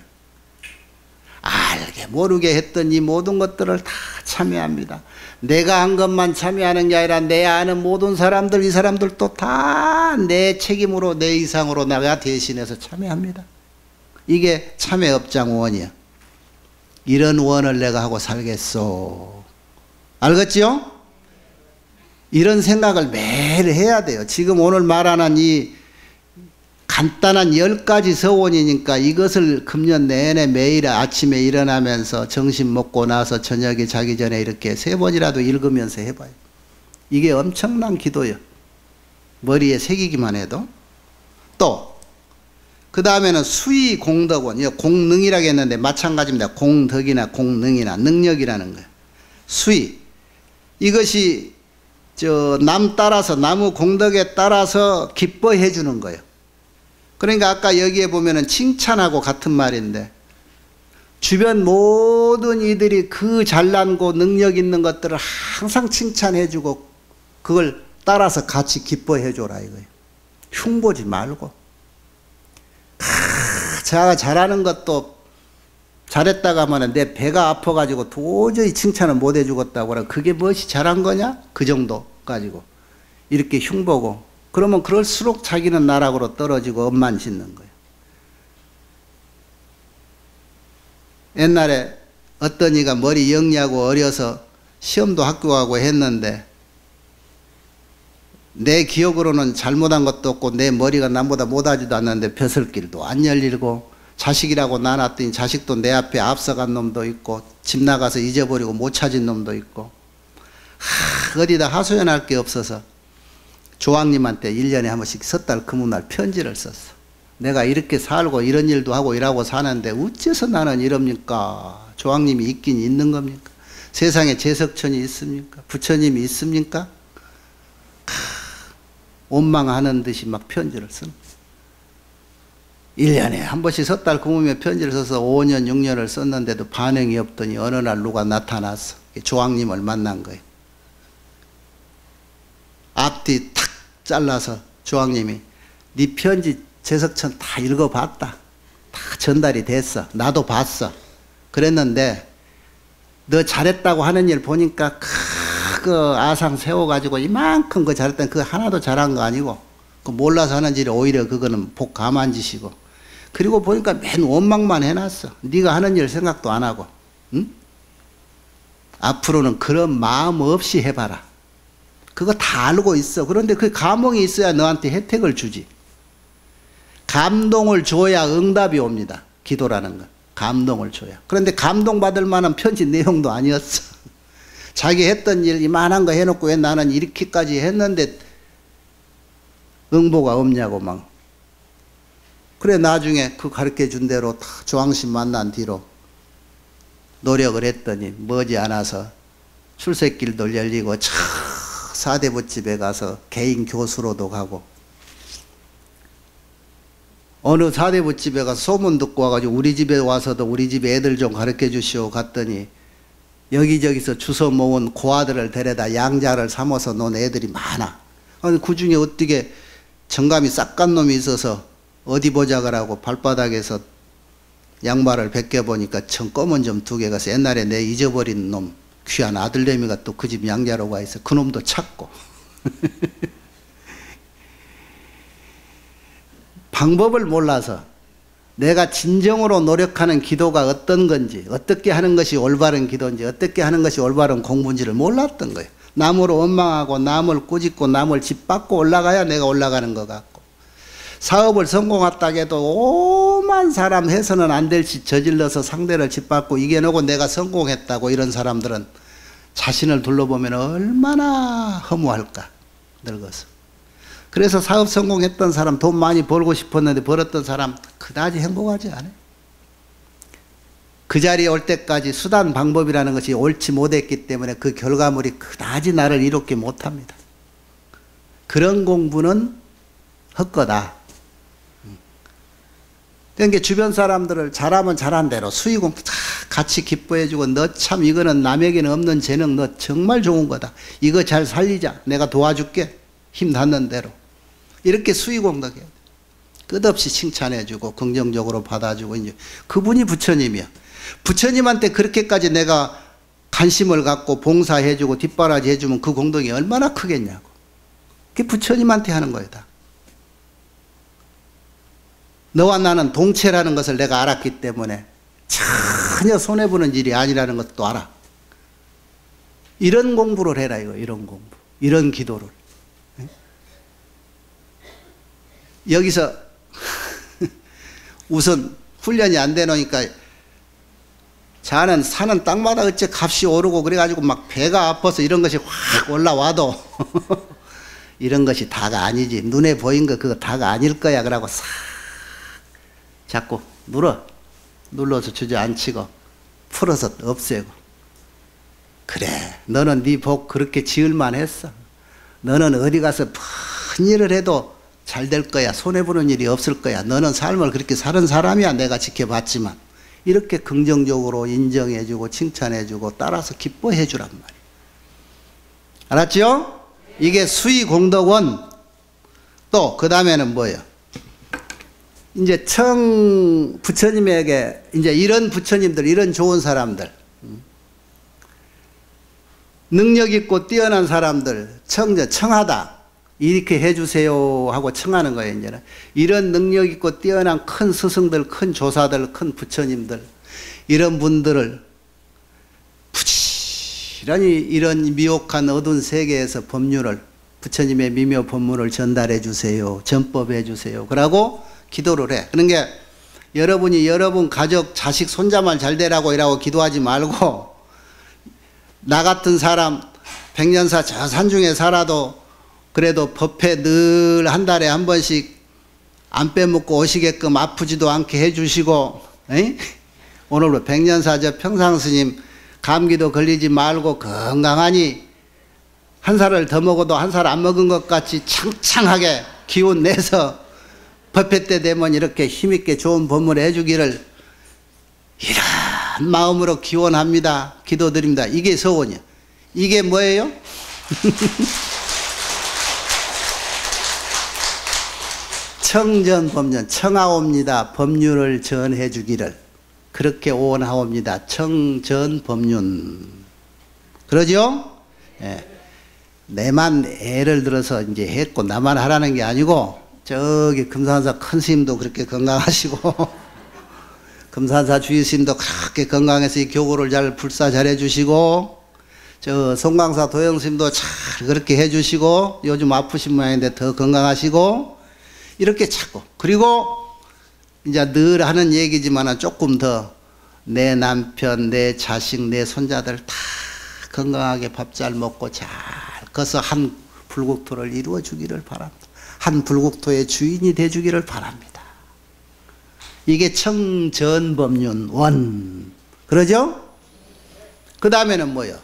알게 모르게 했던 이 모든 것들을 다 참여합니다. 내가 한 것만 참여하는 게 아니라 내 아는 모든 사람들, 이 사람들도 다 내 책임으로 내 이상으로 내가 대신해서 참여합니다. 이게 참여업장 원이야. 이런 원을 내가 하고 살겠소. 알겠지요? 이런 생각을 매일 해야 돼요. 지금 오늘 말하는 이 간단한 열 가지 서원이니까 이것을 금년 내내 매일 아침에 일어나면서 점심 먹고 나서 저녁에 자기 전에 이렇게 세 번이라도 읽으면서 해봐요. 이게 엄청난 기도예요. 머리에 새기기만 해도. 또 그 다음에는 수의 공덕원, 공능이라고 했는데 마찬가지입니다. 공덕이나 공능이나 능력이라는 거예요. 수의. 이것이 저 남 따라서, 나무 공덕에 따라서 기뻐해 주는 거예요. 그러니까 아까 여기에 보면은 칭찬하고 같은 말인데 주변 모든 이들이 그 잘난고 능력 있는 것들을 항상 칭찬해 주고 그걸 따라서 같이 기뻐해 줘라 이거예요. 흉보지 말고. 아, 자가 잘하는 것도 잘했다가 하면 내 배가 아파가지고 도저히 칭찬을 못 해주겠다고 그래. 그게 무엇이 잘한 거냐? 그 정도 가지고 이렇게 흉보고 그러면 그럴수록 자기는 나락으로 떨어지고 엄만 짓는 거예요. 옛날에 어떤 이가 머리 영리하고 어려서 시험도 학교 가고 했는데 내 기억으로는 잘못한 것도 없고 내 머리가 남보다 못하지도 않는데 벼슬길도 안 열리고 자식이라고 나눴더니 자식도 내 앞에 앞서간 놈도 있고 집 나가서 잊어버리고 못 찾은 놈도 있고 하, 어디다 하소연할 게 없어서 조왕님한테 일 년에 한 번씩 섣달 금운날 편지를 썼어. 내가 이렇게 살고 이런 일도 하고 일하고 사는데 어째서 나는 이럽니까? 조왕님이 있긴 있는 겁니까? 세상에 제석천이 있습니까? 부처님이 있습니까? 원망하는 듯이 막 편지를 쓴. 일 년에 한 번씩 섣달 금음에 편지를 써서 오 년, 육 년을 썼는데도 반응이 없더니 어느 날 누가 나타났어. 조왕님을 만난 거예요. 앞뒤 탁 잘라서 조왕님이 네 편지 제석천 다 읽어봤다. 다 전달이 됐어. 나도 봤어. 그랬는데 너 잘했다고 하는 일 보니까 그 아상 세워가지고 이만큼 그 잘했던 그 하나도 잘한 거 아니고 그 몰라서 하는 일이 오히려 그거는 복 감한 짓이고 그리고 보니까 맨 원망만 해놨어. 네가 하는 일 생각도 안 하고. 응? 앞으로는 그런 마음 없이 해봐라. 그거 다 알고 있어. 그런데 그 감흥이 있어야 너한테 혜택을 주지. 감동을 줘야 응답이 옵니다. 기도라는 건. 감동을 줘야. 그런데 감동받을 만한 편지 내용도 아니었어. 자기 했던 일 이만한 거 해놓고 왜 나는 이렇게까지 했는데 응보가 없냐고 막. 그래 나중에 그 가르쳐준 대로 다 조왕신 만난 뒤로 노력을 했더니 머지않아서 출세길도 열리고 차 사대부집에 가서 개인 교수로도 가고 어느 사대부집에 가서 소문 듣고 와가지고 우리 집에 와서도 우리 집 애들 좀 가르쳐 주시오 갔더니 여기저기서 주워 모은 고아들을 데려다 양자를 삼아서 논 애들이 많아. 그 중에 어떻게 정감이 싹간 놈이 있어서 어디 보자가라고 발바닥에서 양말을 벗겨보니까 청 검은 점 두 개가 있어. 옛날에 내 잊어버린 놈 귀한 아들내미가 또 그 집 양자로 가 있어. 그 놈도 찾고. 방법을 몰라서 내가 진정으로 노력하는 기도가 어떤 건지, 어떻게 하는 것이 올바른 기도인지, 어떻게 하는 것이 올바른 공부인지를 몰랐던 거예요. 남으로 원망하고 남을 꾸짖고 남을 짓밟고 올라가야 내가 올라가는 것 같고, 사업을 성공했다고 해도 오만 사람 해서는 안 될 짓 저질러서 상대를 짓밟고 이겨내고 내가 성공했다고, 이런 사람들은 자신을 둘러보면 얼마나 허무할까, 늙어서. 그래서 사업 성공했던 사람, 돈 많이 벌고 싶었는데 벌었던 사람 그다지 행복하지 않아요. 그 자리에 올 때까지 수단 방법이라는 것이 옳지 못했기 때문에 그 결과물이 그다지 나를 이롭게 못합니다. 그런 공부는 헛거다. 그러니까 주변 사람들을 잘하면 잘한 대로 수의공부 다 같이 기뻐해주고, 너 참 이거는 남에게는 없는 재능, 너 정말 좋은 거다, 이거 잘 살리자, 내가 도와줄게, 힘 닿는 대로, 이렇게 수의공덕해야 돼. 끝없이 칭찬해주고 긍정적으로 받아주고. 이제 그분이 부처님이야. 부처님한테 그렇게까지 내가 관심을 갖고 봉사해주고 뒷바라지 해주면 그 공덕이 얼마나 크겠냐고. 그게 부처님한테 하는 거야 다. 너와 나는 동체라는 것을 내가 알았기 때문에 전혀 손해보는 일이 아니라는 것도 알아. 이런 공부를 해라 이거. 이런 공부, 이런 기도를. 여기서 우선 훈련이 안 되노니까, 자는 사는 땅마다 어째 값이 오르고 그래가지고 막 배가 아파서 이런 것이 확 올라와도 이런 것이 다가 아니지, 눈에 보인 거 그거 다가 아닐 거야. 그러고 싹 자꾸 눌러 눌러서 주저앉히고 풀어서 없애고. 그래, 너는 네 복 그렇게 지을만 했어. 너는 어디 가서 큰 일을 해도 잘 될 거야. 손해보는 일이 없을 거야. 너는 삶을 그렇게 사는 사람이야. 내가 지켜봤지만. 이렇게 긍정적으로 인정해주고 칭찬해주고 따라서 기뻐해주란 말이에요. 알았죠? 이게 수의공덕원. 또 그 다음에는 뭐예요? 이제 청 부처님에게, 이제 이런 부처님들, 이런 좋은 사람들, 능력 있고 뛰어난 사람들, 청저 청하다, 이렇게 해주세요 하고 청하는 거예요. 이제는 이런 능력 있고 뛰어난 큰 스승들, 큰 조사들, 큰 부처님들, 이런 분들을 부지런히 이런 미혹한 어두운 세계에서 법률을, 부처님의 미묘 법문을 전달해 주세요, 전법해 주세요 그러고 기도를 해. 그러니까 여러분이 여러분 가족, 자식, 손자만 잘 되라고 이라고 기도하지 말고, 나 같은 사람 백년사 저 산중에 살아도 그래도 법회 늘 한 달에 한 번씩 안 빼먹고 오시게끔 아프지도 않게 해주시고, 에이? 오늘 백년사 저 평상스님 감기도 걸리지 말고 건강하니 한 살을 더 먹어도 한 살 안 먹은 것 같이 창창하게 기운 내서 법회 때 되면 이렇게 힘있게 좋은 법문을 해주기를 이런 마음으로 기원합니다. 기도드립니다. 이게 서원이야. 이게 뭐예요? 청전법륜, 청하옵니다. 법륜을 전해 주기를 그렇게 오원하옵니다. 청전법륜. 그러죠? 예. 내만 애를 들어서 이제 했고 나만 하라는 게 아니고, 저기 금산사 큰 스님도 그렇게 건강하시고 금산사 주의스님도 그렇게 건강해서 이 교구를 잘 불사 잘 해주시고, 저 송광사 도영스님도 잘 그렇게 해주시고, 요즘 아프신 모양인데 더 건강하시고, 이렇게 찾고, 그리고 이제 늘 하는 얘기지만 조금 더 내 남편, 내 자식, 내 손자들 다 건강하게 밥 잘 먹고 잘 커서 한 불국토를 이루어 주기를 바랍니다. 한 불국토의 주인이 돼 주기를 바랍니다. 이게 청전법륜 원. 그러죠? 그 다음에는 뭐예요?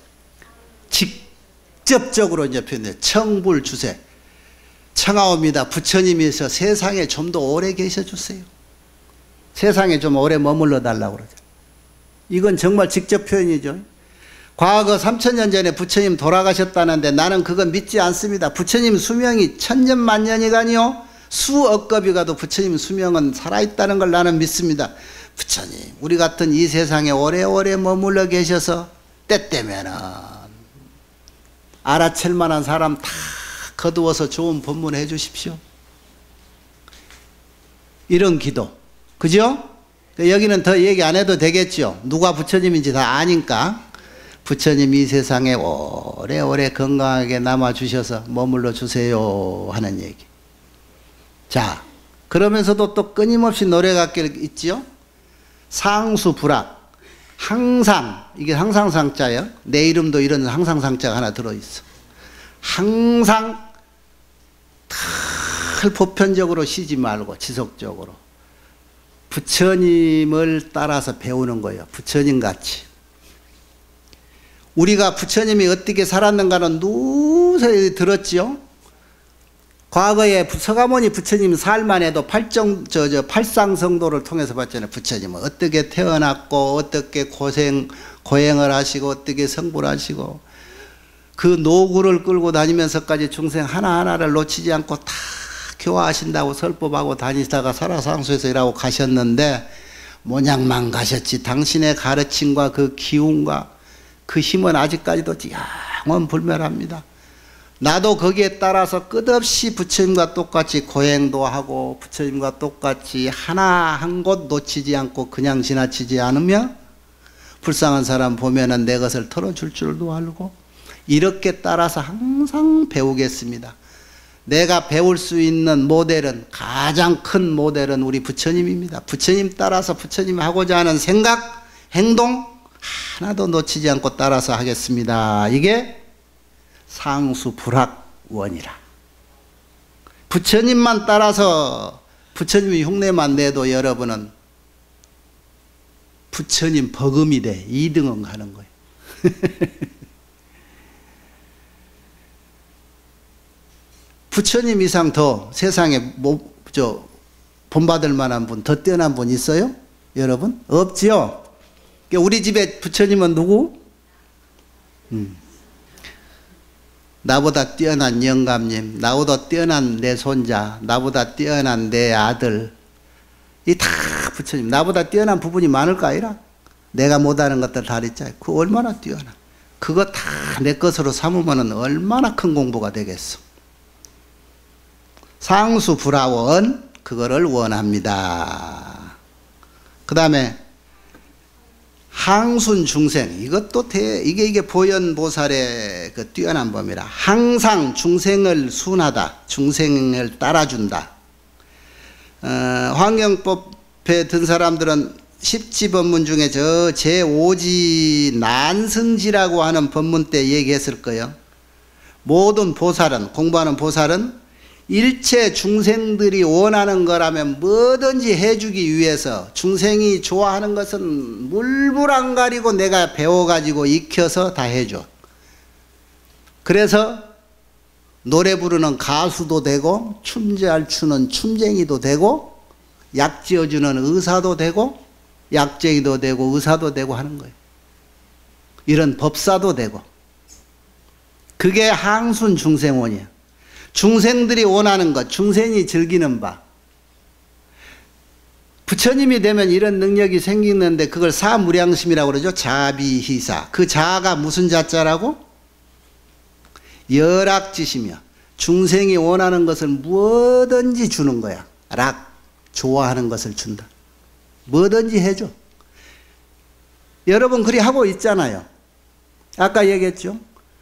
직접적으로 이제 표현해요. 청불주세. 청하옵니다. 부처님이서 세상에 좀 더 오래 계셔 주세요. 세상에 좀 오래 머물러 달라고 그러죠. 이건 정말 직접 표현이죠. 과거 삼천 년 전에 부처님 돌아가셨다는데 나는 그건 믿지 않습니다. 부처님 수명이 천년 만년이가니요 수억겁이 가도 부처님 수명은 살아있다는 걸 나는 믿습니다. 부처님 우리 같은 이 세상에 오래오래 머물러 계셔서 때때면은 알아챌 만한 사람 다 거두어서 좋은 법문 해 주십시오. 이런 기도. 그죠? 여기는 더 얘기 안 해도 되겠죠. 누가 부처님인지 다 아니까. 부처님 이 세상에 오래오래 건강하게 남아주셔서 머물러 주세요 하는 얘기. 자, 그러면서도 또 끊임없이 노래가 있지요. 상수불악. 항상, 이게 항상상자예요. 내 이름도 이런 항상상자가 하나 들어있어. 항상 늘 보편적으로 쉬지 말고 지속적으로 부처님을 따라서 배우는 거예요. 부처님같이. 우리가 부처님이 어떻게 살았는가는 누누이 들었지요. 과거에 서가모니 부처님 살만 해도 팔정, 저, 저, 팔상성도를 통해서 봤잖아요. 부처님은 어떻게 태어났고, 어떻게 고생, 고행을 하시고, 어떻게 성불 하시고, 그 노구를 끌고 다니면서까지 중생 하나하나를 놓치지 않고 다 교화하신다고 설법하고 다니다가 살아상수에서 일하고 가셨는데, 모양만 가셨지. 당신의 가르침과 그 기운과 그 힘은 아직까지도 영원 불멸합니다. 나도 거기에 따라서 끝없이 부처님과 똑같이 고행도 하고 부처님과 똑같이 하나 한 곳 놓치지 않고 그냥 지나치지 않으며 불쌍한 사람 보면은 내 것을 털어줄 줄도 알고 이렇게 따라서 항상 배우겠습니다. 내가 배울 수 있는 모델은 가장 큰 모델은 우리 부처님입니다. 부처님 따라서 부처님이 하고자 하는 생각, 행동 하나도 놓치지 않고 따라서 하겠습니다. 이게 상수불학원이라. 부처님만 따라서 부처님이 흉내만 내도 여러분은 부처님 버금이 돼. 이등은 하는 거예요. 부처님 이상 더 세상에 뭐, 저, 본받을 만한 분, 더 뛰어난 분 있어요? 여러분? 없지요? 우리 집에 부처님은 누구? 음. 나보다 뛰어난 영감님, 나보다 뛰어난 내 손자, 나보다 뛰어난 내 아들, 이 다 부처님. 나보다 뛰어난 부분이 많을까 아니라 내가 못하는 것들 다 있잖아요. 그거 얼마나 뛰어나. 그거 다 내 것으로 삼으면 얼마나 큰 공부가 되겠어. 상수불하원, 그거를 원합니다. 그 다음에 항순중생, 이것도 대, 이게 이게 보현보살의 그 뛰어난 법이라. 항상 중생을 순하다, 중생을 따라준다. 어, 환경법에 든 사람들은 십지 법문 중에 저 제오지 난승지라고 하는 법문 때 얘기했을 거예요. 모든 보살은, 공부하는 보살은 일체 중생들이 원하는 거라면 뭐든지 해주기 위해서 중생이 좋아하는 것은 물불 안 가리고 내가 배워가지고 익혀서 다 해줘. 그래서 노래 부르는 가수도 되고 춤 잘 추는 춤쟁이도 되고 약 지어주는 의사도 되고 약쟁이도 되고 의사도 되고 하는 거예요. 이런 법사도 되고. 그게 항순 중생원이야. 중생들이 원하는 것, 중생이 즐기는 바. 부처님이 되면 이런 능력이 생기는데 그걸 사무량심이라고 그러죠. 자비희사. 그 자가 무슨 자자라고? 열악지시며 중생이 원하는 것을 뭐든지 주는 거야. 락, 좋아하는 것을 준다. 뭐든지 해줘. 여러분 그리 하고 있잖아요. 아까 얘기했죠.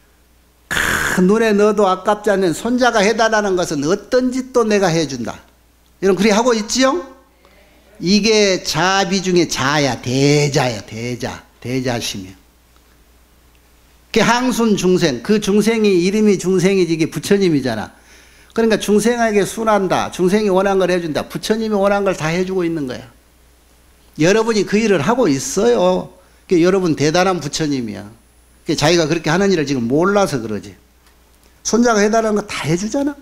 눈에 넣어도 아깝지 않는 손자가 해달라는 것은 어떤 짓도 내가 해준다. 이런 그리 하고 있지요? 이게 자비 중에 자야. 대자야. 대자. 대자심이야. 그게 항순 중생. 그 중생이 이름이 중생이지 이게 부처님이잖아. 그러니까 중생에게 순한다. 중생이 원한 걸 해준다. 부처님이 원한 걸 다 해주고 있는 거야. 여러분이 그 일을 하고 있어요. 그러니까 여러분 대단한 부처님이야. 그러니까 자기가 그렇게 하는 일을 지금 몰라서 그러지. 손자가 해달라는 거 다 해주잖아.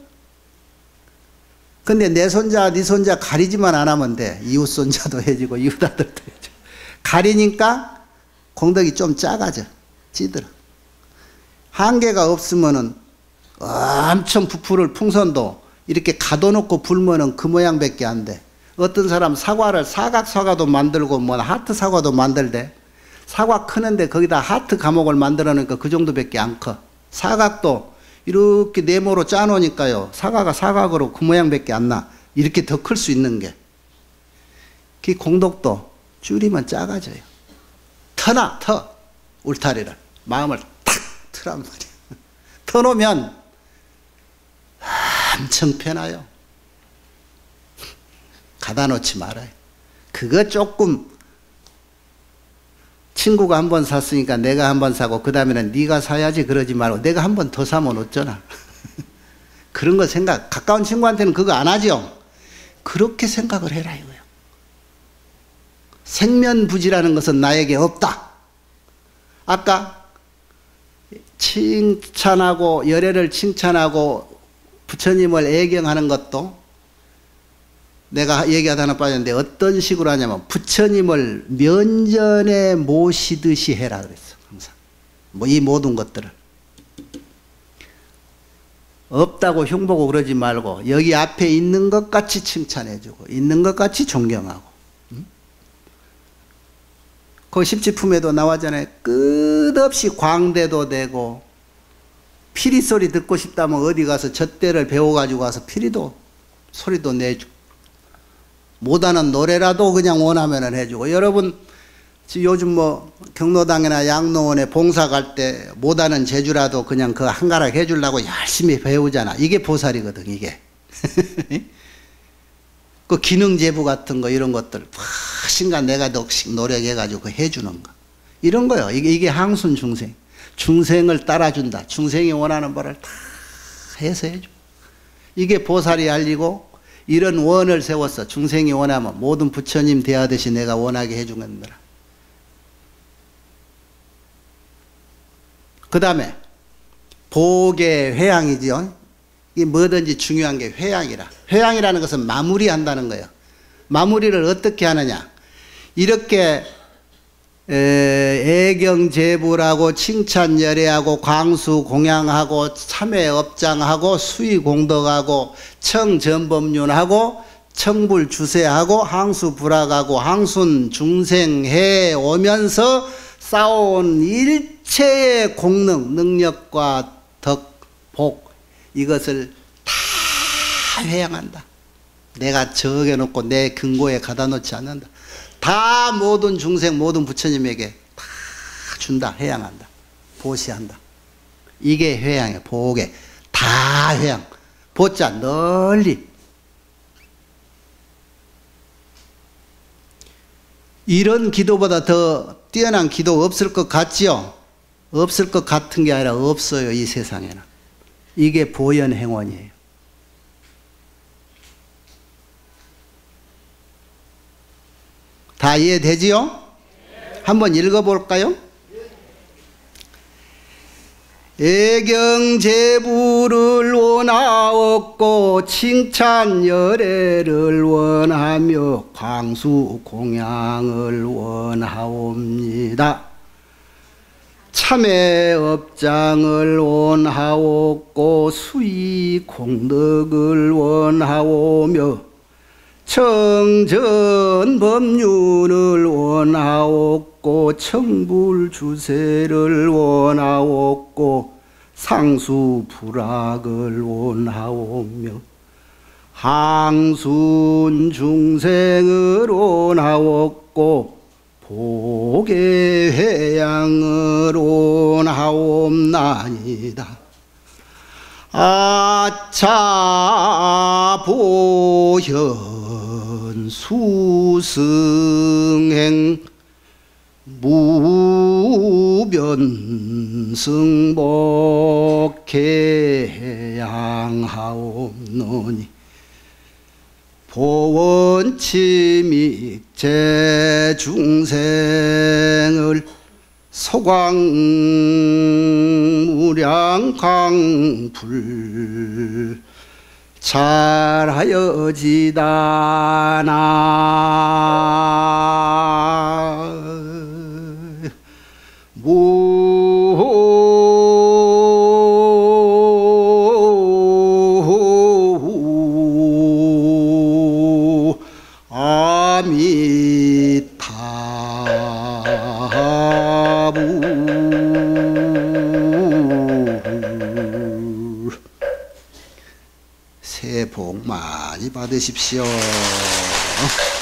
근데 내 손자, 네 손자 가리지만 안 하면 돼. 이웃 손자도 해주고 이웃 아들도 해주고. 가리니까 공덕이 좀 작아져. 찌들어. 한계가 없으면은 엄청 부풀을 풍선도 이렇게 가둬놓고 불면은 그 모양밖에 안 돼. 어떤 사람 사과를 사각 사과도 만들고 뭐 하트 사과도 만들대. 사과 크는데 거기다 하트 감옥을 만들어 놓으니까 그 정도밖에 안 커. 사각도 이렇게 네모로 짜놓으니까요, 사과가 사각으로 그 모양밖에 안 나. 이렇게 더 클 수 있는 게. 그 공덕도 줄이면 작아져요. 터나 터 울타리를 마음을 탁 트란 말이야. 터놓으면 엄청 편해요. 가다 놓지 말아요. 그거 조금 친구가 한 번 샀으니까 내가 한 번 사고 그 다음에는 네가 사야지 그러지 말고 내가 한 번 더 사면 어쩌나. 그런 거 생각, 가까운 친구한테는 그거 안 하죠. 그렇게 생각을 해라 이거예요. 생면부지라는 것은 나에게 없다. 아까 칭찬하고 열애를 칭찬하고 부처님을 애경하는 것도 내가 얘기하다 하나 빠졌는데 어떤 식으로 하냐면 부처님을 면전에 모시듯이 해라 그랬어. 항상 뭐 이 모든 것들을 없다고 흉보고 그러지 말고 여기 앞에 있는 것 같이 칭찬해주고 있는 것 같이 존경하고. 응? 그 십지품에도 나왔잖아요. 끝없이 광대도 되고 피리 소리 듣고 싶다면 어디 가서 젖대를 배워가지고 와서 피리도 소리도 내주고 못하는 노래라도 그냥 원하면 해주고. 여러분 요즘 뭐 경로당이나 양로원에 봉사 갈 때 못하는 제주라도 그냥 그 한가락 해주려고 열심히 배우잖아. 이게 보살이거든 이게. 그 기능제부 같은 거 이런 것들 신간 내가 넋씩 노력해가지고 해주는 거 이런 거요. 이게, 이게 항순 중생. 중생을 따라준다. 중생이 원하는 바를 다 해서 해줘. 이게 보살이 알리고 이런 원을 세웠어. 중생이 원하면 모든 부처님 대하듯이 내가 원하게 해주는 거라. 그 다음에 복의 회양이죠. 이게 뭐든지 중요한 게 회양이라. 회양이라는 것은 마무리한다는 거예요. 마무리를 어떻게 하느냐. 이렇게 애경제불하고 칭찬 열애하고 광수 공양하고 참회 업장하고 수의 공덕하고 청전법륜하고 청불 주세하고 항수 불학하고 항순 중생해 오면서 쌓아온 일체의 공능, 능력과 덕, 복 이것을 다 회양한다. 내가 적어놓고 내 근고에 가다 놓지 않는다. 다 모든 중생 모든 부처님에게 다 준다. 회양한다. 보시한다. 이게 회양이에요. 복에 다 회양. 보자 널리. 이런 기도보다 더 뛰어난 기도 없을 것 같지요? 없을 것 같은 게 아니라 없어요. 이 세상에는. 이게 보현행원이에요. 다 이해되지요? 한번 읽어볼까요? 애경제불을 원하옵고 칭찬 열애를 원하며 광수 공양을 원하옵니다. 참회 업장을 원하옵고 수의 공덕을 원하오며 청전 법륜을 원하옵고 청불 주세를 원하옵고 상수 불학을 원하오며 항순 중생을 원하옵고 복의 회양을 원하옵나이다. 아차 보현 수승행 무변승복해양하옵노니 보원치믹제 중생을 소광무량강불 잘하여지다나 무 아미타불. 새해 복 많이 받으십시오.